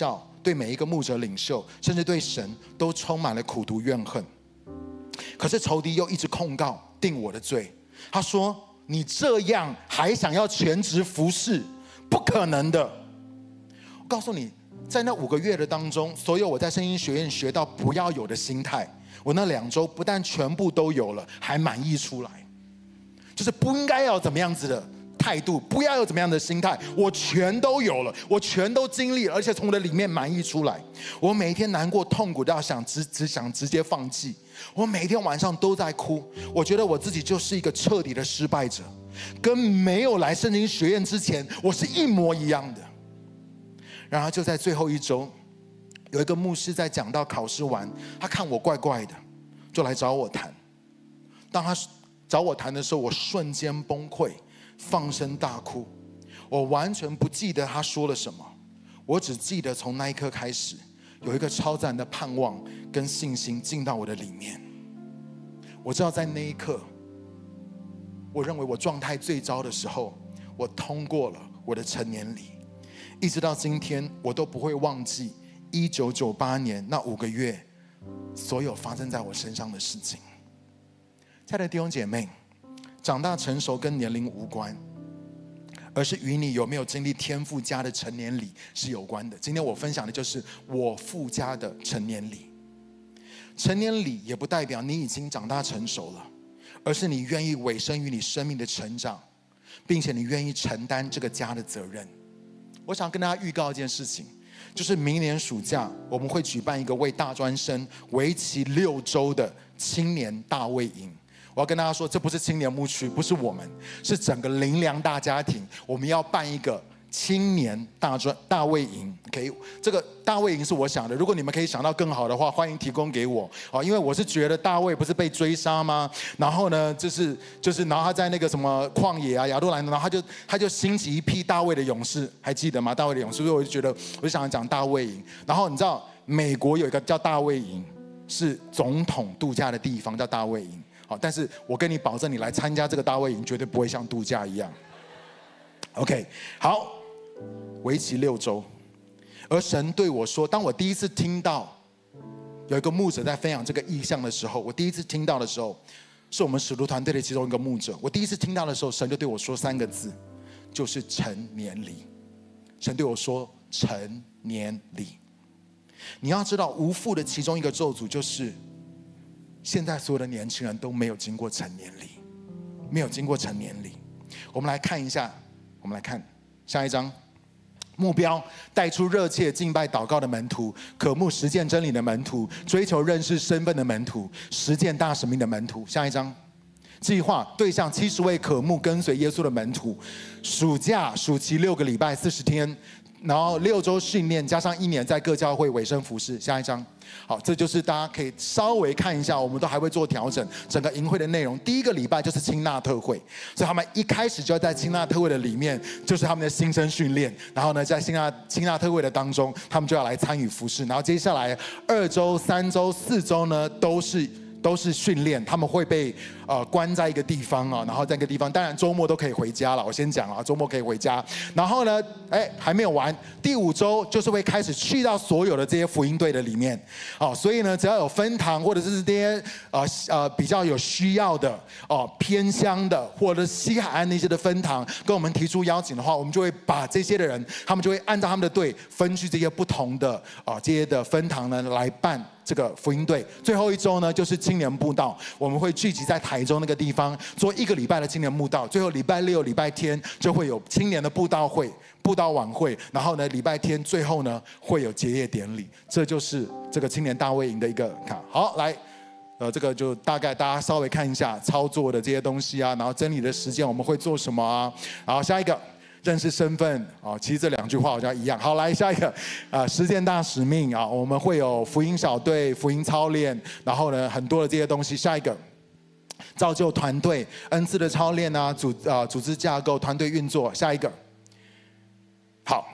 Speaker 1: 对每一个牧者领袖，甚至对神都充满了苦毒怨恨。可是仇敌又一直控告定我的罪，他说你这样还想要全职服侍，不可能的。我告诉你，在那五个月的当中，所有我在圣经学院学到不要有的心态，我那两周不但全部都有了，还满溢出来。就是不应该要怎么样子的态度，不要有怎么样的心态，我全都有了，我全都经历了，而且从我的里面满溢出来。我每一天难过痛苦到想只只想直接放弃，我每一天晚上都在哭，我觉得我自己就是一个彻底的失败者，跟没有来圣经学院之前我是一模一样的。然而就在最后一周，有一个牧师在讲到考试完，他看我怪怪的，就来找我谈。当他找我谈的时候，我瞬间崩溃，放声大哭。我完全不记得他说了什么，我只记得从那一刻开始，有一个超自然的盼望跟信心进到我的里面。我知道在那一刻，我认为我状态最糟的时候，我通过了我的成年礼，一直到今天，我都不会忘记一九九八年那五个月所有发生在我身上的事情。亲爱的弟兄姐妹，长大成熟跟年龄无关，而是与你有没有经历天父家的成年礼是有关的。今天我分享的就是我父家的成年礼。成年礼也不代表你已经长大成熟了，而是你愿意委身于你生命的成长，并且你愿意承担这个家的责任。我想跟大家预告一件事情，就是明年暑假我们会举办一个为大专生为期六周的青年大卫营。我要跟大家说，这不是青年牧区，不是我们，是整个灵粮大家庭，我们要办一个青年大专大卫营。OK， 这个大卫营是我想的，如果你们可以想到更好的话，欢迎提供给我。好，因为我是觉得大卫不是被追杀吗？然后呢，就是就是，然后他在那个什么旷野啊，亚杜兰，然后他就他就兴起一批大卫的勇士，还记得吗？大卫的勇士，所以我就觉得，我就想讲大卫营。然后你知道，美国有一个叫大卫营，是总统度假的地方，叫大卫营。好，但是我跟你保证，你来参加这个大卫营，绝对不会像度假一样。OK， 好，为期六周。而神对我说，当我第一次听到有一个牧者在分享这个意象的时候，我第一次听到的时候，是我们使徒团队的其中一个牧者。我第一次听到的时候，神就对我说三个字，就是成年礼。神对我说成年礼。你要知道，无父的其中一个咒诅就是，现在所有的年轻人都没有经过成年礼，没有经过成年礼。我们来看一下，我们来看下一章。目标带出热切敬拜祷告的门徒，渴慕实践真理的门徒，追求认识身份的门徒，实践大使命的门徒。下一章。计划对象七十位渴慕跟随耶稣的门徒，暑假暑期六个礼拜四十天，然后六周训练，加上一年在各教会委身服事。下一章。好，这就是大家可以稍微看一下，我们都还会做调整。整个营会的内容，第一个礼拜就是青纳特会，所以他们一开始就要在青纳特会的里面，就是他们的新生训练。然后呢，在青纳青纳特会的当中，他们就要来参与服事。然后接下来二周、三周、四周呢，都是。都是训练，他们会被呃关在一个地方啊，然后在一个地方，当然周末都可以回家了。我先讲了，周末可以回家。然后呢，哎，还没有完，第五周就是会开始去到所有的这些福音队的里面，哦，所以呢，只要有分堂或者是这些呃呃比较有需要的哦偏乡的或者西海岸那些的分堂，跟我们提出邀请的话，我们就会把这些的人，他们就会按照他们的队分去这些不同的啊这些的分堂呢来办这个福音队。最后一周呢，就是青年布道，我们会聚集在台中那个地方做一个礼拜的青年布道。最后礼拜六、礼拜天就会有青年的布道会、布道晚会，然后呢，礼拜天最后呢会有结业典礼。这就是这个青年大卫营的一个看好来。呃，这个就大概大家稍微看一下操作的这些东西啊，然后真理的实践我们会做什么啊？然后下一个。认识身份啊，其实这两句话好像一样。好，来下一个啊，实践大使命啊，我们会有福音小队、福音操练，然后呢，很多的这些东西。下一个，造就团队、恩赐的操练啊，组啊组织架构、团队运作。下一个，好，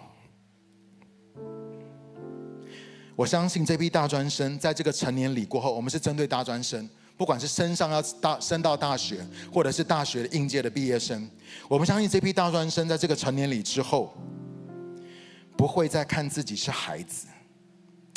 Speaker 1: 我相信这批大专生在这个成年礼过后，我们是针对大专生。不管是升上要大升到大学，或者是大学的应届的毕业生，我们相信这批大专生在这个成年礼之后，不会再看自己是孩子，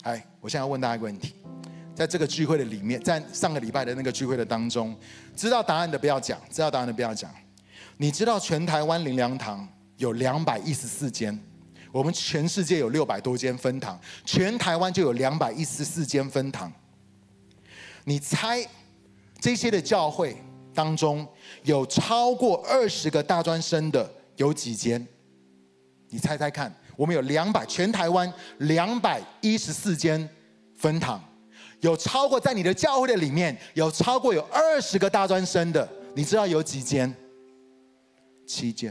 Speaker 1: 哎，我现在要问大家一个问题，在这个聚会的里面，在上个礼拜的那个聚会的当中，知道答案的不要讲，知道答案的不要讲。你知道全台湾灵粮堂有两百一十四间，我们全世界有六百多间分堂，全台湾就有两百一十四间分堂。你猜这些的教会当中有超过二十个大专生的有几间？你猜猜看，我们有两百，全台湾两百一十四间分堂，有超过在你的教会的里面有超过有二十个大专生的，你知道有几间？七间。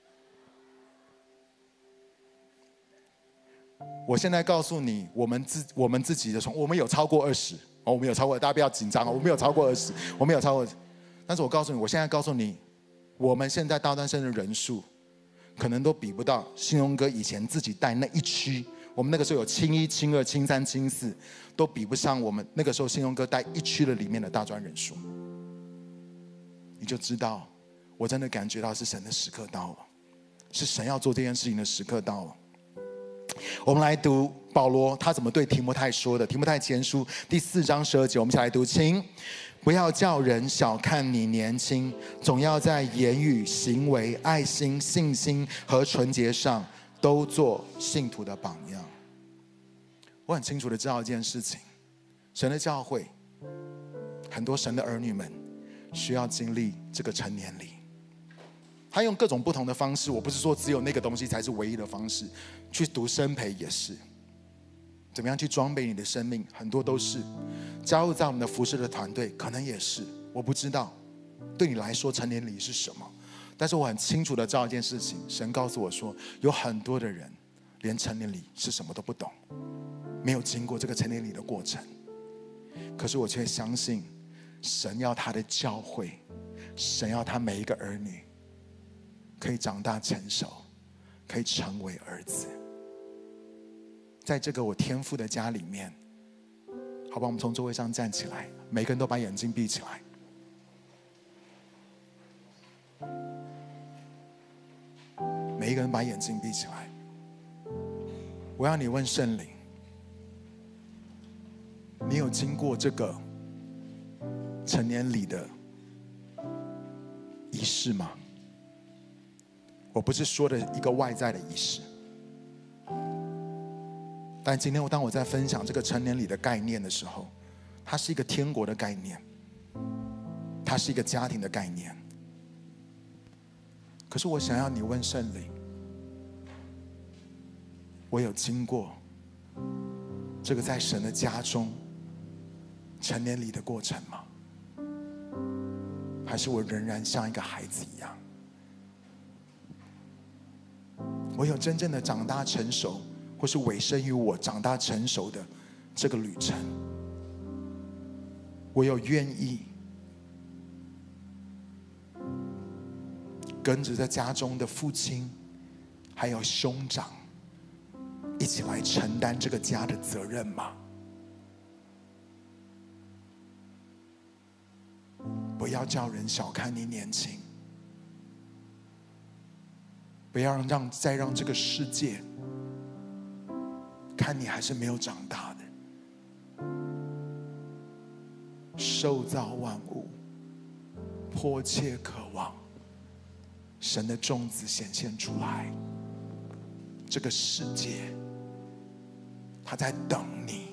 Speaker 1: 我现在告诉你，我们自我们自己的从我们有超过二十哦，我们有超过，大家不要紧张哦，我们有超过二十，我们有超过。但是我告诉你，我现在告诉你，我们现在大专生的人数，可能都比不到信荣哥以前自己带那一区。我们那个时候有青一、青二、青三、青四，都比不上我们那个时候信荣哥带一区的里面的大专人数。你就知道，我真的感觉到是神的时刻到了，是神要做这件事情的时刻到了。我们来读保罗他怎么对提摩太说的。提摩太前书第四章十二节，我们一起来读，请不要叫人小看你年轻，总要在言语、行为、爱心、信心和纯洁上都做信徒的榜样。我很清楚的知道一件事情，神的教会，很多神的儿女们需要经历这个成年礼。他用各种不同的方式，我不是说只有那个东西才是唯一的方式，去读生培也是，怎么样去装备你的生命，很多都是加入在我们的服事的团队，可能也是，我不知道对你来说成年礼是什么，但是我很清楚的知道一件事情，神告诉我说，有很多的人连成年礼是什么都不懂，没有经过这个成年礼的过程，可是我却相信神要他的教会，神要他每一个儿女可以长大成熟，可以成为儿子。在这个我天父的家里面，好吧，我们从座位上站起来，每个人都把眼睛闭起来，每一个人把眼睛闭起来。我要你问圣灵，你有经过这个成年礼的仪式吗？我不是说的一个外在的仪式，但今天当我在分享这个成年礼的概念的时候，它是一个天国的概念，它是一个家庭的概念。可是我想要你问圣灵，我有经过这个在神的家中成年礼的过程吗？还是我仍然像一个孩子一样？我有真正的长大成熟，或是委身于我长大成熟的这个旅程？我有愿意跟着在家中的父亲还有兄长一起来承担这个家的责任吗？不要叫人小看你年轻，不要让再让这个世界看你还是没有长大的。受造万物迫切渴望神的种子显现出来，这个世界他在等你，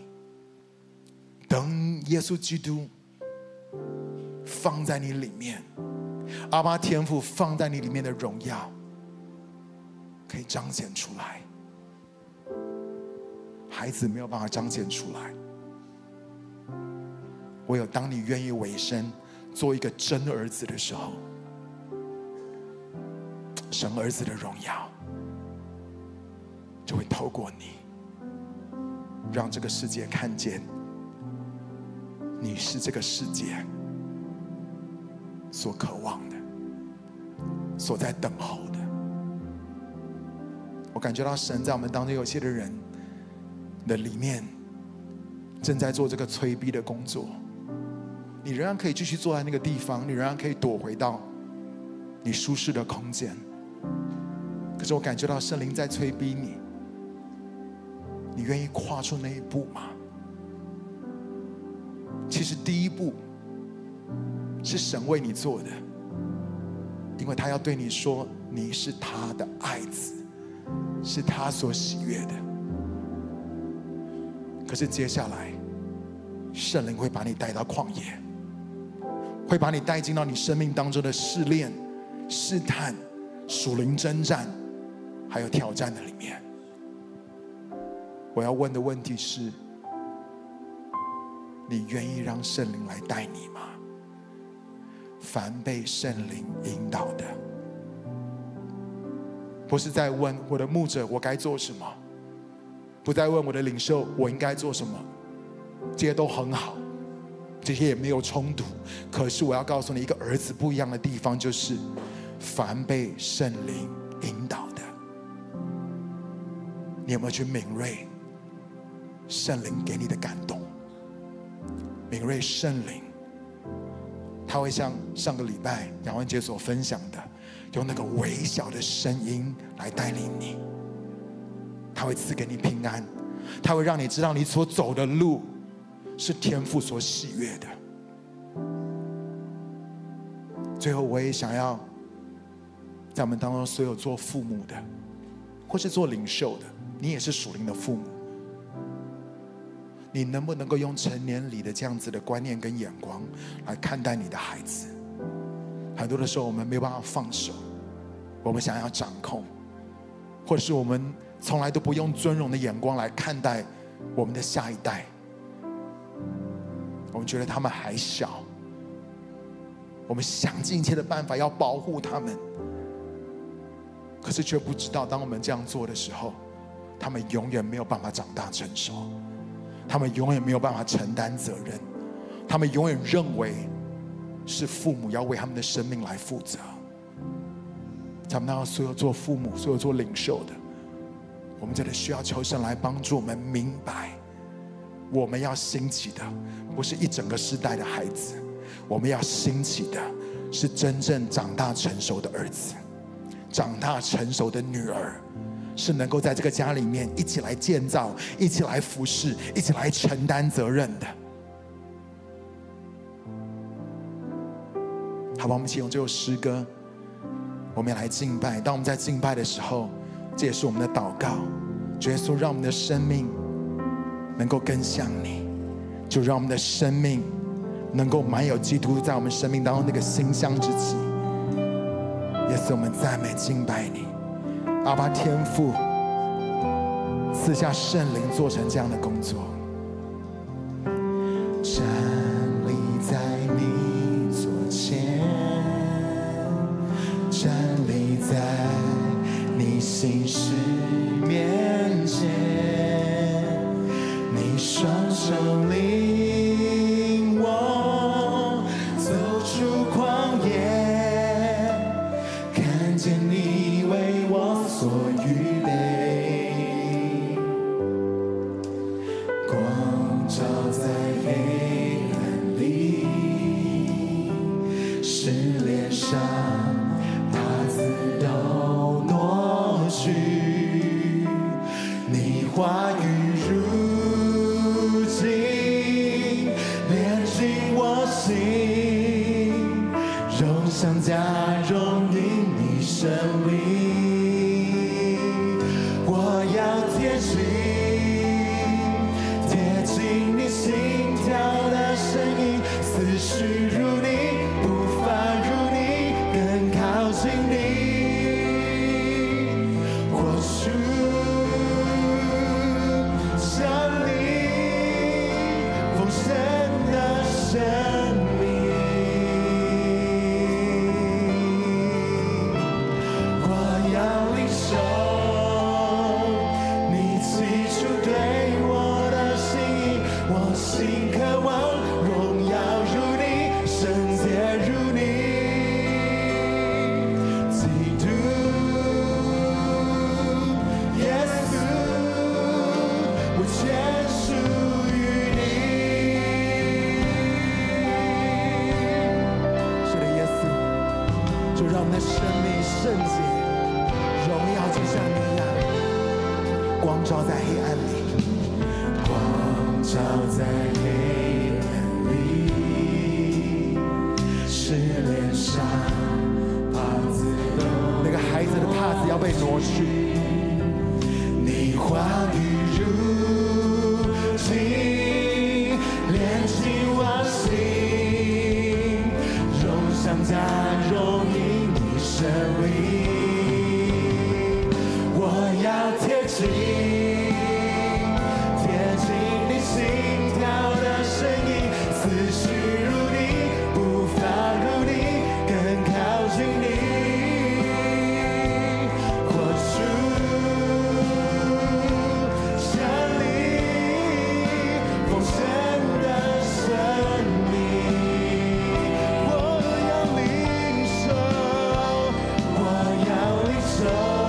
Speaker 1: 等耶稣基督放在你里面，阿爸天父放在你里面的荣耀可以彰显出来。孩子没有办法彰显出来，唯有当你愿意委身做一个真儿子的时候，神儿子的荣耀就会透过你，让这个世界看见你是这个世界所渴望的，所在等候的。我感觉到神在我们当中有些的人的里面正在做这个催逼的工作，你仍然可以继续坐在那个地方，你仍然可以躲回到你舒适的空间，可是我感觉到圣灵在催逼你， 你愿意跨出那一步吗？其实第一步是神为你做的，因为他要对你说，你是他的爱子，是他所喜悦的。可是接下来，圣灵会把你带到旷野，会把你带进到你生命当中的试炼、试探、属灵征战，还有挑战的里面。我要问的问题是，你愿意让圣灵来带你吗？凡被圣灵引导的，不是在问我的牧者我该做什么，不再问我的领袖我应该做什么，这些都很好，这些也没有冲突。可是我要告诉你，一个儿子不一样的地方就是，凡被圣灵引导的，你有没有去敏锐圣灵给你的感动？敏锐圣灵，他会像上个礼拜杨文杰所分享的，用那个微小的声音来带领你。他会赐给你平安，他会让你知道你所走的路是天父所喜悦的。最后，我也想要在我们当中所有做父母的，或是做领袖的，你也是属灵的父母，你能不能够用成年礼的这样子的观念跟眼光来看待你的孩子？很多的时候我们没有办法放手，我们想要掌控，或者是我们从来都不用尊荣的眼光来看待我们的下一代。我们觉得他们还小，我们想尽一切的办法要保护他们，可是却不知道，当我们这样做的时候，他们永远没有办法长大成熟，他们永远没有办法承担责任，他们永远认为是父母要为他们的生命来负责。咱们当所有做父母、所有做领袖的，我们真的需要求神来帮助我们明白，我们要兴起的不是一整个世代的孩子，我们要兴起的是真正长大成熟的儿子，长大成熟的女儿，是能够在这个家里面一起来建造、一起来服侍、一起来承担责任的。好吧，我们一起用这首诗歌，我们也来敬拜。当我们在敬拜的时候，这也是我们的祷告。主耶稣，让我们的生命能够更像你，就让我们的生命能够满有基督在我们生命当中那个馨香之气。耶稣，我们赞美敬拜你。阿爸天父赐下圣灵做成这样的工作，站立在你左前，站立在你心事面前，你双手领我走出旷野，看见你为我所预备，光照在黑暗里，是脸上帕子都挪去，你话语如镜炼净我心，荣上加荣因你生命。我要贴近，贴近你心跳的声音，思绪如你，步伐如你，更靠近你。或许像你丰盛的生命，我要领受你起初对我的心意，我心渴望荣耀如你，圣洁如你，基督耶稣，我全属于你。是的，耶稣，就让我们的生命圣洁，荣耀就像你一样，光照在黑暗里。
Speaker 2: 照在黑暗里，是脸上袍子都
Speaker 1: 那个孩子的帕子要被挪去。
Speaker 2: 你话语如镜，连进我心，荣上加荣因你生命。我要贴近，贴近你心跳的声音，思绪如你，步伐如你，更靠近你。活出像你丰盛的生命。我要领受，我要领受。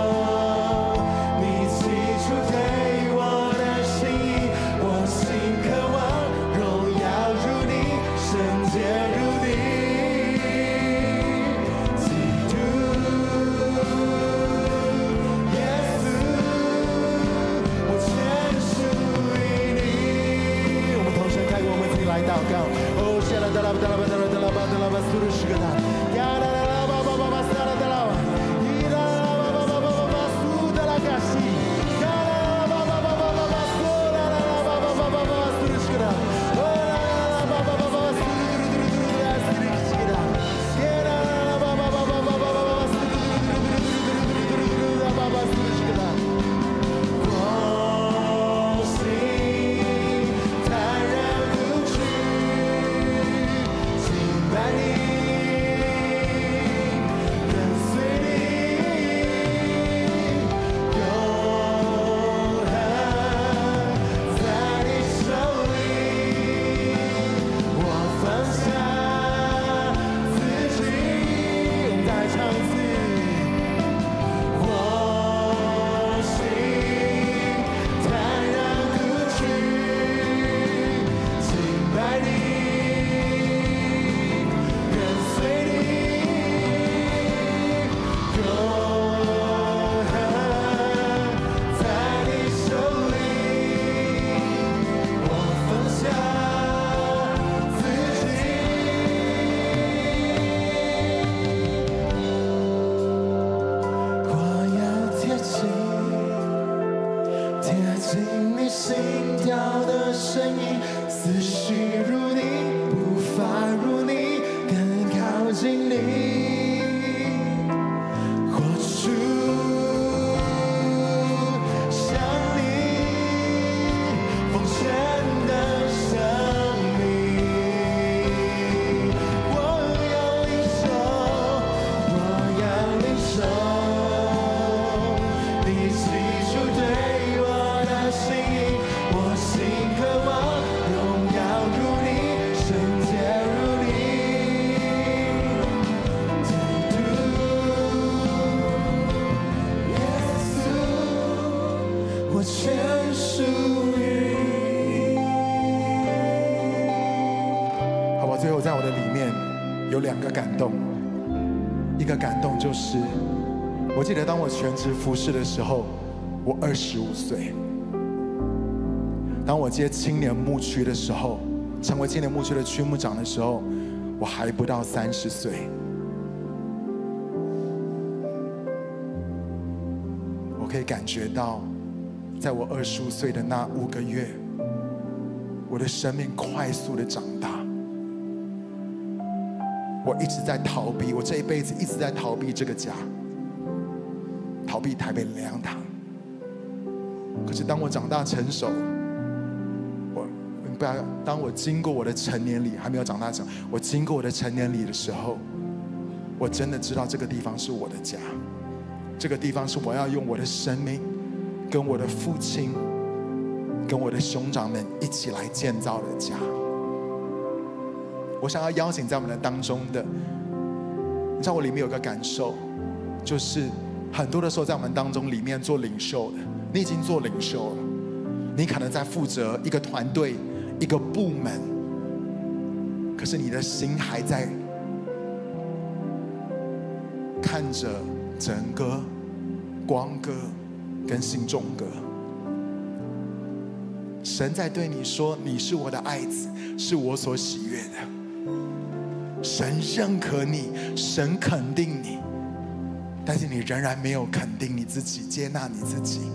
Speaker 1: 有两个感动，一个感动就是，我记得当我全职服侍的时候，我二十五岁；当我接青年牧区的时候，成为青年牧区的区牧长的时候，我还不到三十岁。我可以感觉到，在我二十五岁的那五个月，我的生命快速的长大。我一直在逃避，我这一辈子一直在逃避这个家，逃避台北灵粮堂。可是当我长大成熟，我不要当我经过我的成年礼，还没有长大成，我经过我的成年礼的时候，我真的知道这个地方是我的家，这个地方是我要用我的生命，跟我的父亲，跟我的兄长们一起来建造的家。我想要邀请在我们的当中的，你知道我里面有个感受，就是很多的时候在我们当中里面做领袖的，你已经做领袖了，你可能在负责一个团队、一个部门，可是你的心还在看着整个光哥跟信众哥。 神在对你说：“你是我的爱子，是我所喜悦的。”神认可你，神肯定你，但是你仍然没有肯定你自己，接纳你自己。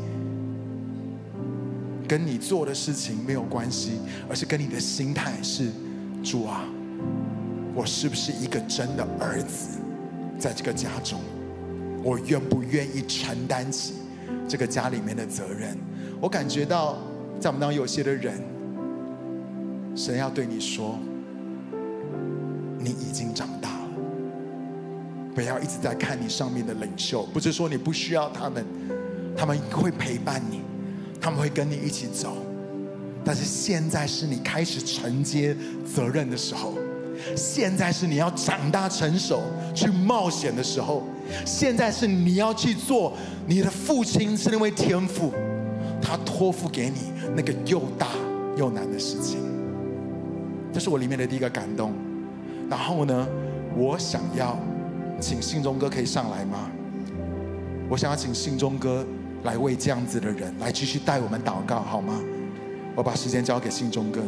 Speaker 1: 跟你做的事情没有关系，而是跟你的心态是：主啊，我是不是一个真的儿子？在这个家中，我愿不愿意承担起这个家里面的责任？我感觉到，在我们当中有些的人，神要对你说：你已经长大了，不要一直在看你上面的领袖。不是说你不需要他们，他们会陪伴你，他们会跟你一起走。但是现在是你开始承接责任的时候，现在是你要长大成熟去冒险的时候，现在是你要去做你的父亲是那位天父，他托付给你那个又大又难的事情。这是我里面的第一个感动。然后呢，我想要请信中哥可以上来吗？我想要请信中哥来为这样子的人来继续带我们祷告，好吗？我把时间交给信中哥。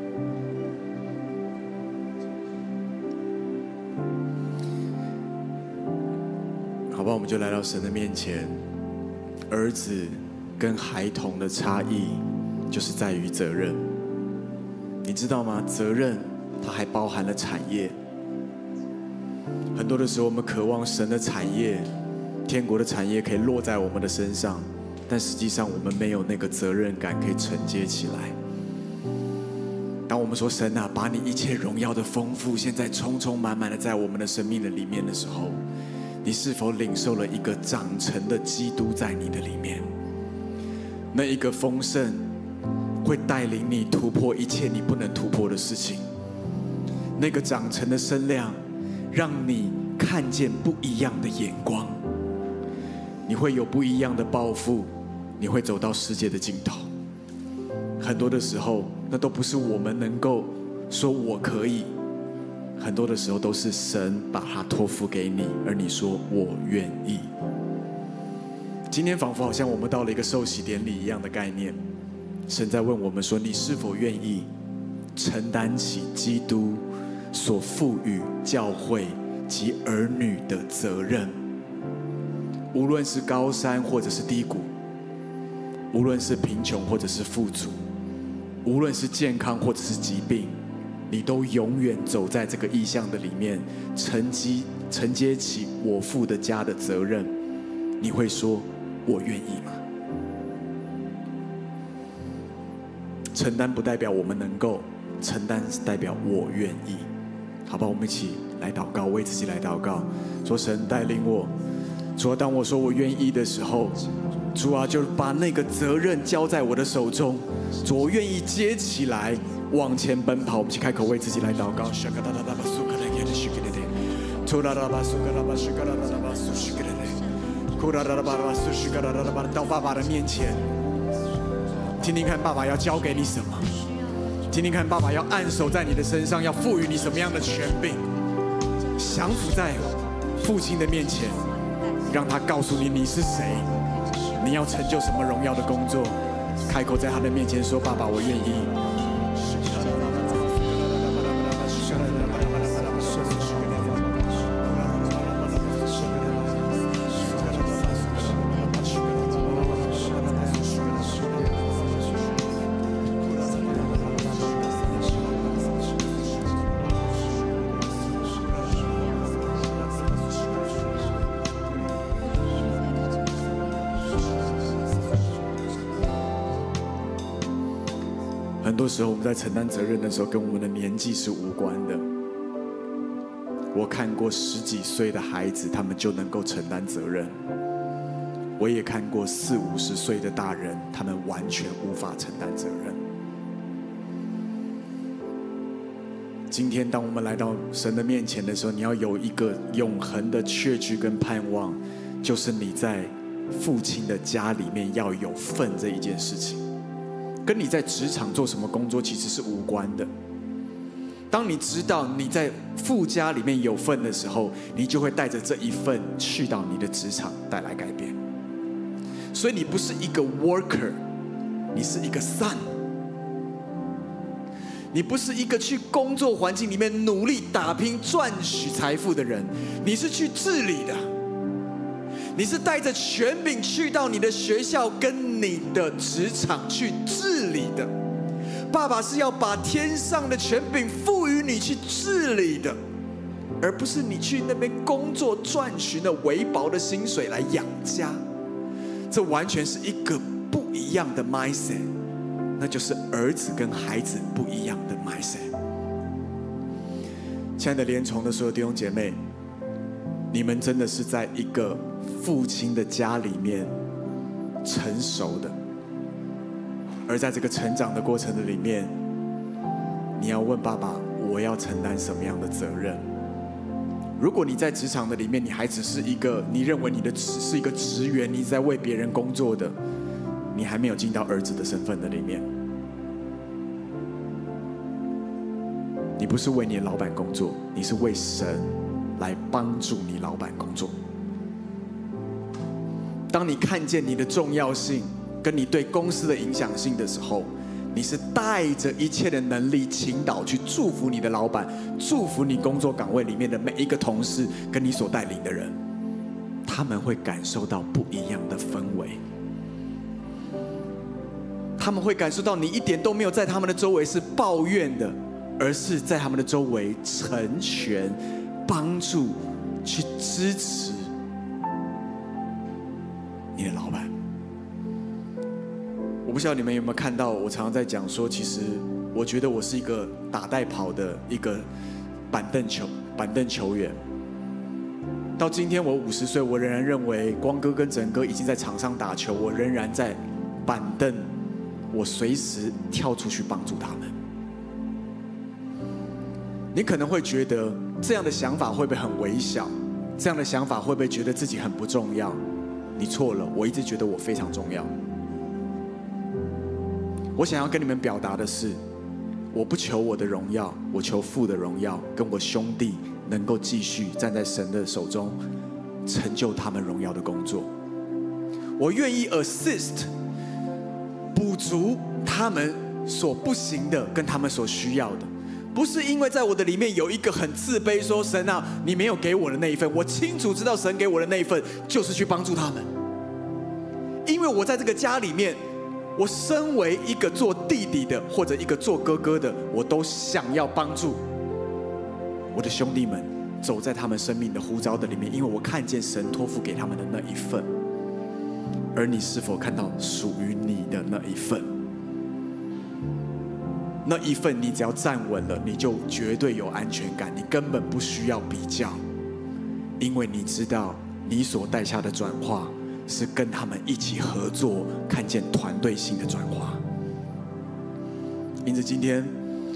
Speaker 3: 好吧，我们就来到神的面前。儿子跟孩童的差异，就是在于责任。你知道吗？责任它还包含了产业。很多的时候，我们渴望神的产业、天国的产业可以落在我们的身上，但实际上我们没有那个责任感可以承接起来。当我们说神啊，把你一切荣耀的丰富，现在充充满满的在我们的生命的里面的时候，你是否领受了一个长成的基督在你的里面？那一个丰盛会带领你突破一切你不能突破的事情。那个长成的身量，让你看见不一样的眼光，你会有不一样的抱负，你会走到世界的尽头。很多的时候，那都不是我们能够说我可以，很多的时候都是神把它托付给你，而你说我愿意。今天仿佛好像我们到了一个受洗典礼一样的概念，神在问我们说，你是否愿意承担起基督所赋予教会及儿女的责任？无论是高山或者是低谷，无论是贫穷或者是富足，无论是健康或者是疾病，你都永远走在这个意象的里面，承接承接起我父的家的责任。你会说我愿意吗？承担不代表我们能够，承担是代表我愿意。好吧，我们一起来祷告，为自己来祷告，说神带领我。主啊，当我说我愿意的时候，主啊，就把那个责任交在我的手中。主，我愿意接起来，往前奔跑。我们一起开口为自己来祷告。到爸爸的面前，听听看爸爸要交给你什么，听听看爸爸要按手在你的身上，要赋予你什么样的权柄。降服在父亲的面前，让他告诉你你是谁，你要成就什么荣耀的工作。开口在他的面前说，爸爸，我愿意。很多时候我们在承担责任的时候，跟我们的年纪是无关的。我看过十几岁的孩子，他们就能够承担责任；我也看过四五十岁的大人，他们完全无法承担责任。今天当我们来到神的面前的时候，你要有一个永恒的确据跟盼望，就是你在父亲的家里面要有份这一件事情，跟你在职场做什么工作其实是无关的。当你知道你在父家里面有份的时候，你就会带着这一份去到你的职场，带来改变。所以你不是一个 worker， 你是一个 son， 你不是一个去工作环境里面努力打拼赚取财富的人，你是去治理的。你是带着权柄去到你的学校跟你的职场去治理的。爸爸是要把天上的权柄赋予你去治理的，而不是你去那边工作赚取那微薄的薪水来养家。这完全是一个不一样的 mindset， 那就是儿子跟孩子不一样的 mindset。 亲爱的联崇的所有弟兄姐妹，你们真的是在一个父亲的家里面成熟的，而在这个成长的过程的里面，你要问爸爸，我要承担什么样的责任？如果你在职场的里面，你还只是一个你认为你的只是一个职员，你在为别人工作的，你还没有进到儿子的身份的里面。你不是为你的老板工作，你是为神来帮助你老板工作。当你看见你的重要性跟你对公司的影响性的时候，你是带着一切的能力倾倒去祝福你的老板，祝福你工作岗位里面的每一个同事跟你所带领的人，他们会感受到不一样的氛围，他们会感受到你一点都没有在他们的周围是抱怨的，而是在他们的周围成全、帮助、去支持你的老板。我不晓得你们有没有看到，我常常在讲说，其实我觉得我是一个打带跑的一个板凳球板凳球员。到今天我五十岁，我仍然认为光哥跟整哥已经在场上打球，我仍然在板凳，我随时跳出去帮助他们。你可能会觉得这样的想法会不会很微小？这样的想法会不会觉得自己很不重要？你错了，我一直觉得我非常重要。我想要跟你们表达的是，我不求我的荣耀，我求父的荣耀，跟我兄弟能够继续站在神的手中，成就他们荣耀的工作。我愿意 assist， 补足他们所不行的，跟他们所需要的。不是因为在我的里面有一个很自卑，说神啊，你没有给我的那一份，我清楚知道神给我的那一份就是去帮助他们。因为我在这个家里面，我身为一个做弟弟的，或者一个做哥哥的，我都想要帮助我的兄弟们走在他们生命的呼召的里面，因为我看见神托付给他们的那一份。而你是否看到属于你的那一份？那一份你只要站稳了，你就绝对有安全感，你根本不需要比较，因为你知道你所带下的转化是跟他们一起合作，看见团队性的转化。因此今天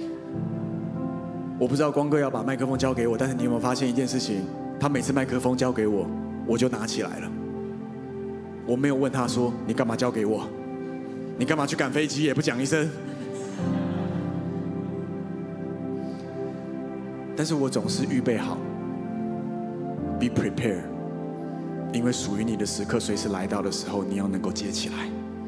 Speaker 3: 我不知道光哥要把麦克风交给我，但是你有没有发现一件事情？他每次麦克风交给我，我就拿起来了。我没有问他说你干嘛交给我，你干嘛去赶飞机也不讲一声。但是我总是预备好 ，be prepared， 因为属于你的时刻随时来到的时候，你要能够接起来。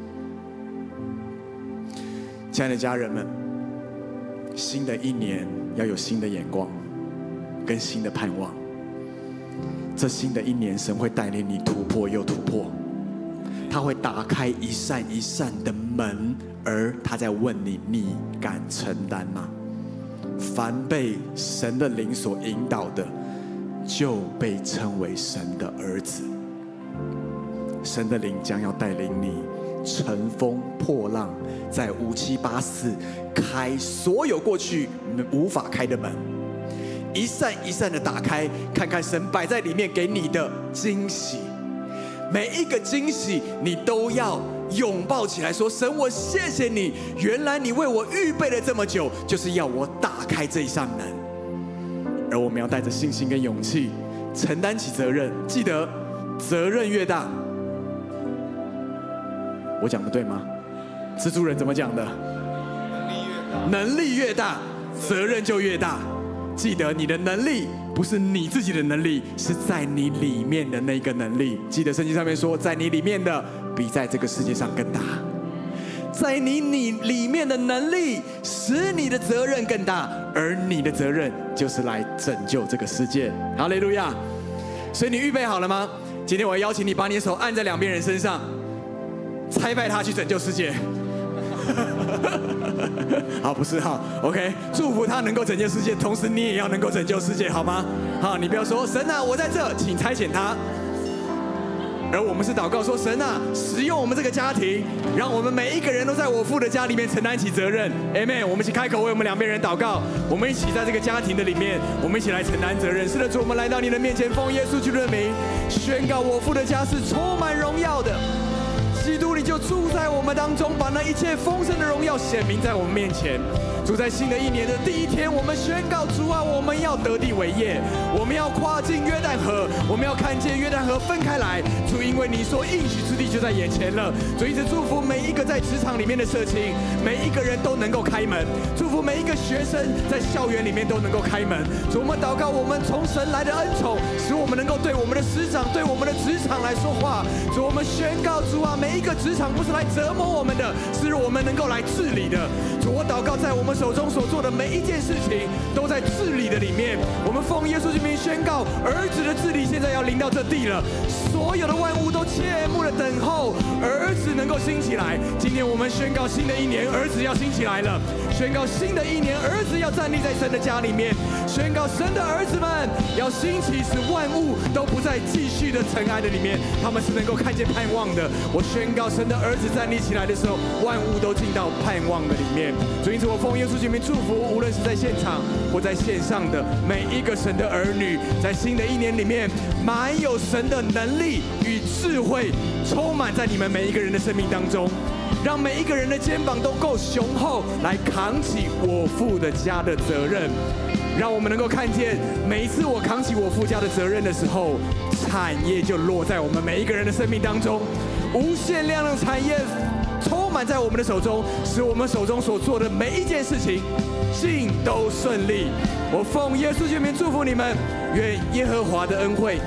Speaker 3: 亲爱的家人们，新的一年要有新的眼光，跟新的盼望。这新的一年，神会带领你突破又突破，他会打开一扇一扇的门，而他在问你：你敢承担吗？凡被神的灵所引导的，就被称为神的儿子。神的灵将要带领你乘风破浪，在五七八四开所有过去无法开的门，一扇一扇的打开，看看神摆在里面给你的惊喜。每一个惊喜，你都要拥抱起来，说：神，我谢谢你，原来你为我预备了这么久，就是要我打开这一扇门。而我们要带着信心跟勇气，承担起责任。记得，责任越大，我讲的对吗？蜘蛛人怎么讲的？能力越大，责任就越大。记得，你的能力不是你自己的能力，是在你里面的那个能力。记得圣经上面说，在你里面的比在这个世界上更大。 在你你里面的能力，使你的责任更大，而你的责任就是来拯救这个世界。哈利路亚！所以你预备好了吗？今天我要邀请你把你的手按在两边人身上，差派他去拯救世界。好，不是好 ，OK， 祝福他能够拯救世界，同时你也要能够拯救世界，好吗？好，你不要说神啊，我在这，请差遣他。而我们是祷告说，神啊，使用我们这个家庭，让我们每一个人都在我父的家里面承担起责任。Amen。我们一起开口为我们两边人祷告，我们一起在这个家庭的里面，我们一起来承担责任。是的，主，我们来到你的面前，奉耶稣基督的名，宣告我父的家是充满荣耀的。基督，你就住在我们当中，把那一切丰盛的荣耀显明在我们面前。主，在新的一年的第一天，我们宣告主啊，我们要得地为业，我们要跨进约旦河，我们要看见约旦河分开来。主，因为你说应许之地就在眼前了。主，一直祝福每一个在职场里面的社青，每一个人都能够开门；祝福每一个学生在校园里面都能够开门。主，我们祷告，我们从神来的恩宠，使我们能够对我们的师长、对我们的职场来说话。主，我们宣告主啊，每一个职场不是来折磨我们的，是我们能够来治理的。主，我祷告，在我们手中所做的每一件事情，都在治理的里面。我们奉耶稣之名宣告，儿子的治理现在要临到这地了。所有的万物都切慕的等候儿子能够兴起来。今天我们宣告新的一年，儿子要兴起来了。宣告新的一年，儿子要站立在神的家里面。宣告神的儿子们要兴起，使万物都不再继续的尘埃的里面，他们是能够看见盼望的。我宣告神的儿子站立起来的时候，万物都进到盼望的里面。所以，因此我奉耶稣之名祝福，无论是在现场或在线上的每一个神的儿女，在新的一年里面，满有神的能力与智慧，充满在你们每一个人的生命当中，让每一个人的肩膀都够雄厚，来扛起我父的家的责任。让我们能够看见，每一次我扛起我父家的责任的时候，产业就落在我们每一个人的生命当中，无限量的产业充满在我们的手中，使我们手中所做的每一件事情尽都顺利。我奉耶稣之名祝福你们，愿耶和华的恩惠、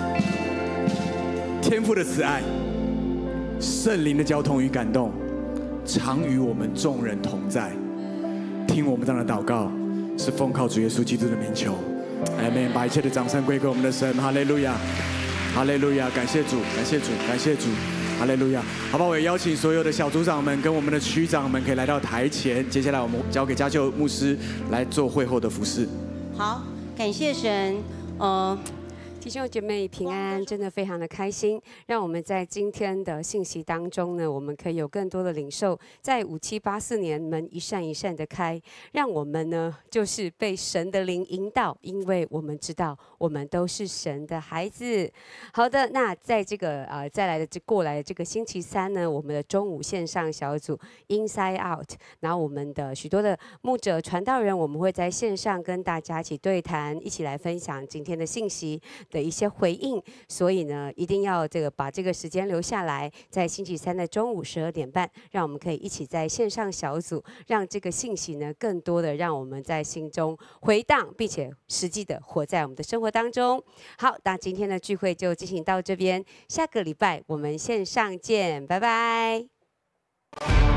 Speaker 3: 天父的慈爱、圣灵的交通与感动，常与我们众人同在。听我们这样的祷告，是奉靠主耶稣基督的名求，阿们。把一切的掌声归给我们的神，哈利路亚，哈利路亚，感谢主，感谢主，感谢主。哈利路亚，好吧，我也邀请所有的小组长们跟我们的区长们可以来到台前。接下来我们交给家佑牧师来做会后的服事。
Speaker 4: 好，感谢神，呃。
Speaker 5: 弟兄姐妹平安，真的非常的开心。让我们在今天的信息当中呢，我们可以有更多的领受。在五七八四年，门一扇一扇的开，让我们呢就是被神的灵引导，因为我们知道我们都是神的孩子。好的，那在这个呃再来的这过来的这个星期三呢，我们的中午线上小组 Inside Out， 然后我们的许多的牧者传道人，我们会在线上跟大家一起对谈，一起来分享今天的信息的一些回应，所以呢，一定要这个把这个时间留下来，在星期三的中午十二点半，让我们可以一起在线上小组，让这个信息呢，更多的让我们在心中回荡，并且实际的活在我们的生活当中。好，那今天的聚会就进行到这边，下个礼拜我们线上见，拜拜。